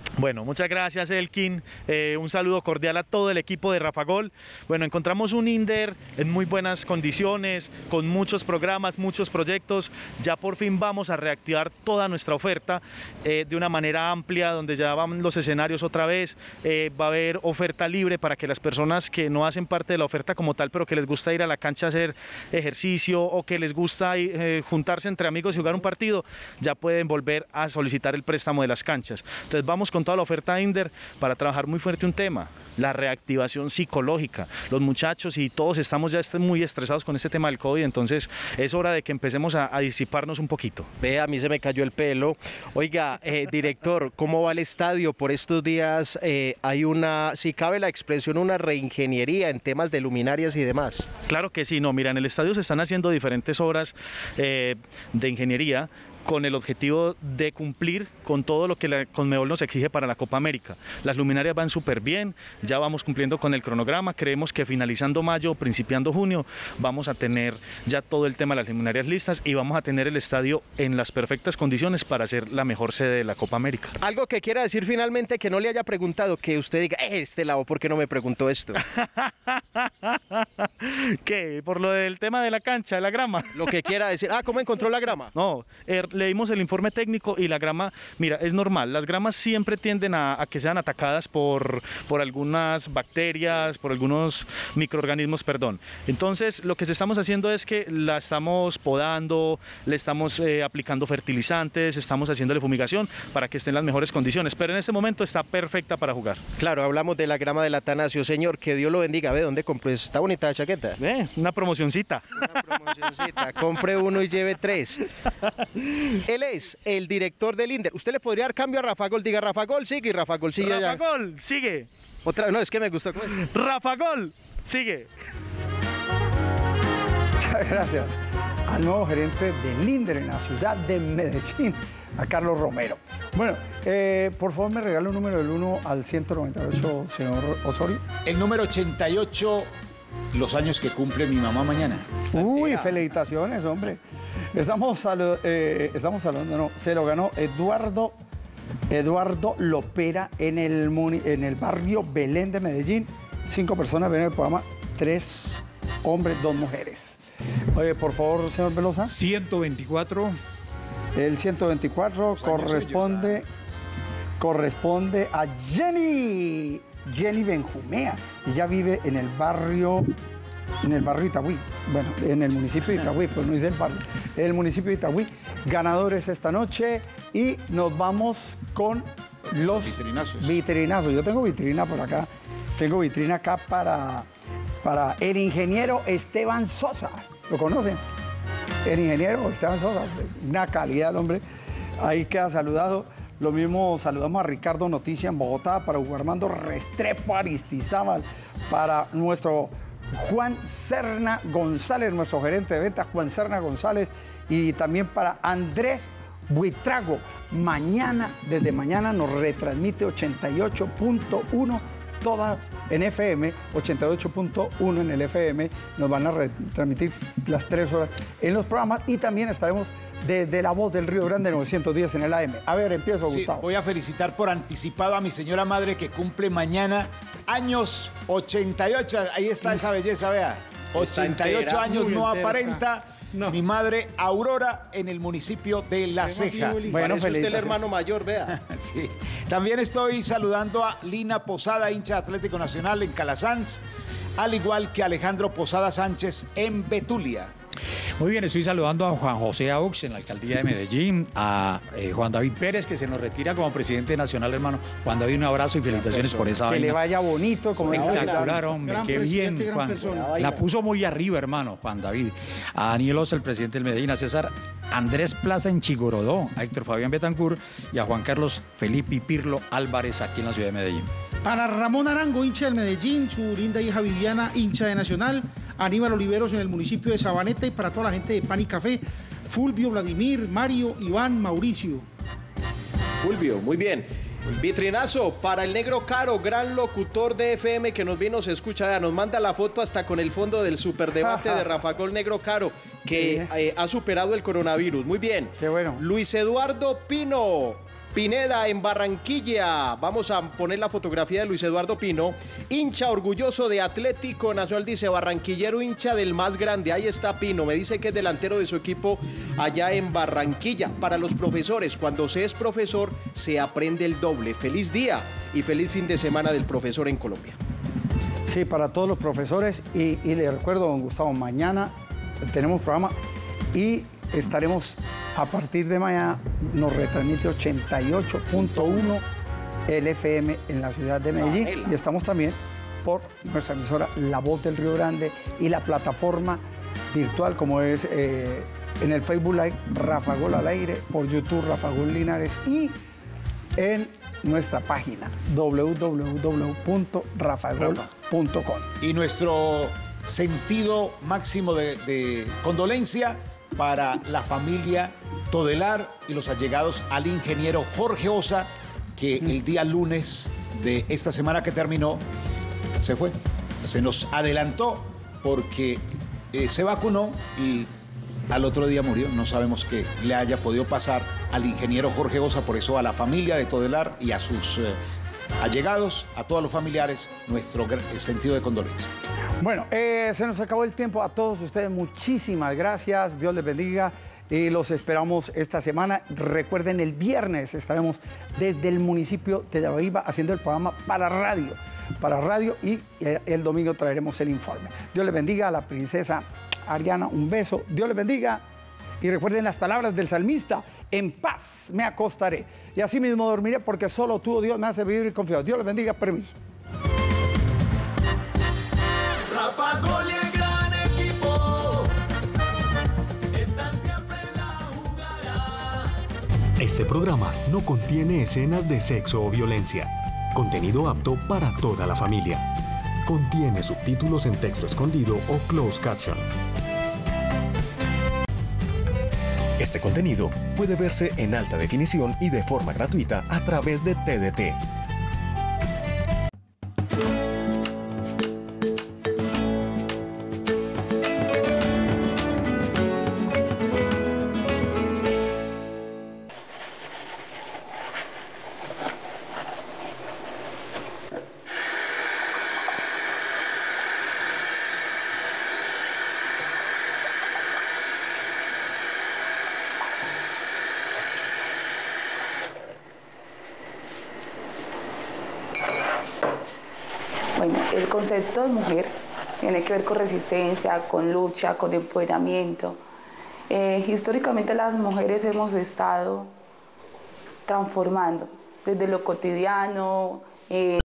Bueno, muchas gracias, Elkin. Eh, un saludo cordial a todo el equipo de Rafa Gol. Bueno, encontramos un INDER en muy buenas condiciones, con muchos programas, muchos proyectos. Ya por fin vamos a reactivar toda nuestra oferta eh, de una manera amplia, donde ya van los escenarios otra vez. Eh, va a haber oferta libre para que las personas que no hacen parte de la oferta como tal, pero que les gusta ir a la cancha a hacer ejercicio o que les gusta eh, juntarse entre amigos y jugar un partido, ya pueden volver a solicitar el préstamo de las canchas. Entonces vamos con toda la oferta INDER para trabajar muy fuerte un tema, la reactivación psicológica. Los muchachos y todos estamos ya muy estresados con este tema del COVID, entonces es hora de que empecemos a, a disiparnos un poquito. Ve, a mí se me cayó el pelo. Oiga, eh, director, ¿cómo va el estadio? Por estos días eh, hay una, si cabe la expresión, una reingeniería en temas de luminarias y demás. Claro que sí, no, mira, en el estadio se están haciendo diferentes obras eh, de ingeniería con el objetivo de cumplir con todo lo que la Conmebol nos exige para la Copa América. Las luminarias van súper bien, ya vamos cumpliendo con el cronograma, creemos que finalizando mayo, principiando junio, vamos a tener ya todo el tema de las luminarias listas y vamos a tener el estadio en las perfectas condiciones para ser la mejor sede de la Copa América. Algo que quiera decir finalmente que no le haya preguntado, que usted diga, eh, este lado, ¿por qué no me preguntó esto? ¿Qué? ¿Por lo del tema de la cancha, de la grama? Lo que quiera decir. Ah, ¿cómo encontró la grama? No, er, leímos el informe técnico y la grama, mira, es normal, las gramas siempre tienden a, a que sean atacadas por, por algunas bacterias, por algunos microorganismos, perdón. Entonces, lo que estamos haciendo es que la estamos podando, le estamos eh, aplicando fertilizantes, estamos haciéndole fumigación para que esté en las mejores condiciones, pero en este momento está perfecta para jugar. Claro, hablamos de la grama del Atanasio. Señor, que Dios lo bendiga. Ve, ¿dónde compré eso? Está bonita la chaqueta. Ve, una promocioncita. Una promocioncita. Compre uno y lleve tres. Él es el director del INDER. Usted le podría dar cambio a Rafa Gol. Diga, Rafa Gol sigue y Rafa Gol sigue allá. Rafa Gol sigue. Otra, no, es que me gustó. ¿Cómo es? Rafa Gol sigue. Muchas gracias al nuevo gerente del INDER en la ciudad de Medellín, a Carlos Romero. Bueno, eh, por favor me regala un número del uno al ciento noventa y ocho, señor Osorio. El número ochenta y ocho, los años que cumple mi mamá mañana. Uy, felicitaciones, hombre. Estamos, salu eh, estamos saludando, no, se lo ganó Eduardo, Eduardo Lopera en el, en el barrio Belén de Medellín. Cinco personas ven el programa, tres hombres, dos mujeres. Oye, por favor, señor Velosa. ciento veinticuatro. El ciento veinticuatro corresponde, suyos, ¿ah? corresponde a Jenny, Jenny Benjumea. Ella vive en el barrio, en el barrio Itagüí. Bueno, en el municipio de Itagüí, pues no dice el barrio. En el municipio de Itagüí. Ganadores esta noche y nos vamos con los vitrinazos. vitrinazos. Yo tengo vitrina por acá. Tengo vitrina acá para, para el ingeniero Esteban Sosa. ¿Lo conocen? El ingeniero Esteban Sosa, una calidad, hombre. Ahí queda saludado. Lo mismo saludamos a Ricardo Noticia en Bogotá, para Hugo Armando Restrepo Aristizábal, para nuestro Juan Serna González, nuestro gerente de ventas, Juan Serna González, y también para Andrés Buitrago. Mañana, desde mañana nos retransmite ochenta y ocho punto uno. Todas en F M, ochenta y ocho punto uno en el F M, nos van a retransmitir las tres horas en los programas y también estaremos desde La Voz del Río Grande novecientos diez en el A M. A ver, empiezo, sí, Gustavo. Voy a felicitar por anticipado a mi señora madre que cumple mañana años ochenta y ocho. Ahí está esa belleza, vea. ochenta y ocho años, no aparenta. No. Mi madre Aurora en el municipio de La Ceja. Bueno, es usted el hermano mayor, vea. Sí. También estoy saludando a Lina Posada, hincha Atlético Nacional en Calasanz, al igual que Alejandro Posada Sánchez en Betulia. Muy bien, estoy saludando a Juan José Aux en la alcaldía de Medellín, a eh, Juan David Pérez, que se nos retira como presidente nacional, hermano. Juan David, un abrazo y felicitaciones por esa Que vaina. le vaya bonito, como espectacular, hombre, gran qué bien, Juan. La puso muy arriba, hermano, Juan David. A Daniel Osa, el presidente del Medellín, a César Andrés Plaza en Chigorodó, a Héctor Fabián Betancourt y a Juan Carlos Felipe Pirlo Álvarez aquí en la ciudad de Medellín. Para Ramón Arango, hincha del Medellín, su linda hija Viviana, hincha de Nacional, Aníbal Oliveros en el municipio de Sabaneta y para toda la gente de Pan y Café, Fulvio, Vladimir, Mario, Iván, Mauricio. Fulvio, muy bien. Vitrinazo para el Negro Caro, gran locutor de F M que nos vino, se escucha, vea, nos manda la foto hasta con el fondo del superdebate de Rafa Gol Negro Caro, que eh, ha superado el coronavirus. Muy bien. Qué bueno. Luis Eduardo Pino. Pineda, en Barranquilla. Vamos a poner la fotografía de Luis Eduardo Pino, hincha orgulloso de Atlético Nacional, dice barranquillero, hincha del más grande. Ahí está Pino, me dice que es delantero de su equipo allá en Barranquilla. Para los profesores, cuando se es profesor, se aprende el doble. Feliz día y feliz fin de semana del profesor en Colombia. Sí, para todos los profesores. Y, y les recuerdo, don Gustavo, mañana tenemos programa y estaremos a partir de mañana, nos retransmite ochenta y ocho punto uno el F M en la ciudad de Medellín. Y estamos también por nuestra emisora La Voz del Río Grande y la plataforma virtual como es eh, en el Facebook Live Rafa Gol al aire, por YouTube Rafa Gol Linares y en nuestra página doble u doble u doble u punto rafagol punto com. Y nuestro sentido máximo de, de condolencia para la familia Todelar y los allegados al ingeniero Jorge Osa, que el día lunes de esta semana que terminó se fue, se nos adelantó porque eh, se vacunó y al otro día murió. No sabemos qué le haya podido pasar al ingeniero Jorge Osa, por eso a la familia de Todelar y a sus eh, allegados, a todos los familiares, nuestro sentido de condolencia. Bueno, eh, se nos acabó el tiempo. A todos ustedes, muchísimas gracias. Dios les bendiga y los esperamos esta semana. Recuerden, el viernes estaremos desde el municipio de Dabaiba haciendo el programa para radio, para radio y el domingo traeremos el informe. Dios les bendiga. A la princesa Ariana, un beso. Dios les bendiga. Y recuerden las palabras del salmista: en paz me acostaré y así mismo dormiré, porque solo tú, Dios, me hace vivir y confiado. Dios les bendiga. Permiso. Rafa Gol y el gran equipo están siempre en la jugada. Este programa no contiene escenas de sexo o violencia. Contenido apto para toda la familia. Contiene subtítulos en texto escondido o closed caption. Este contenido puede verse en alta definición y de forma gratuita a través de T D T. Bueno, el concepto de mujer tiene que ver con resistencia, con lucha, con empoderamiento. Eh, históricamente las mujeres hemos estado transformando desde lo cotidiano. Eh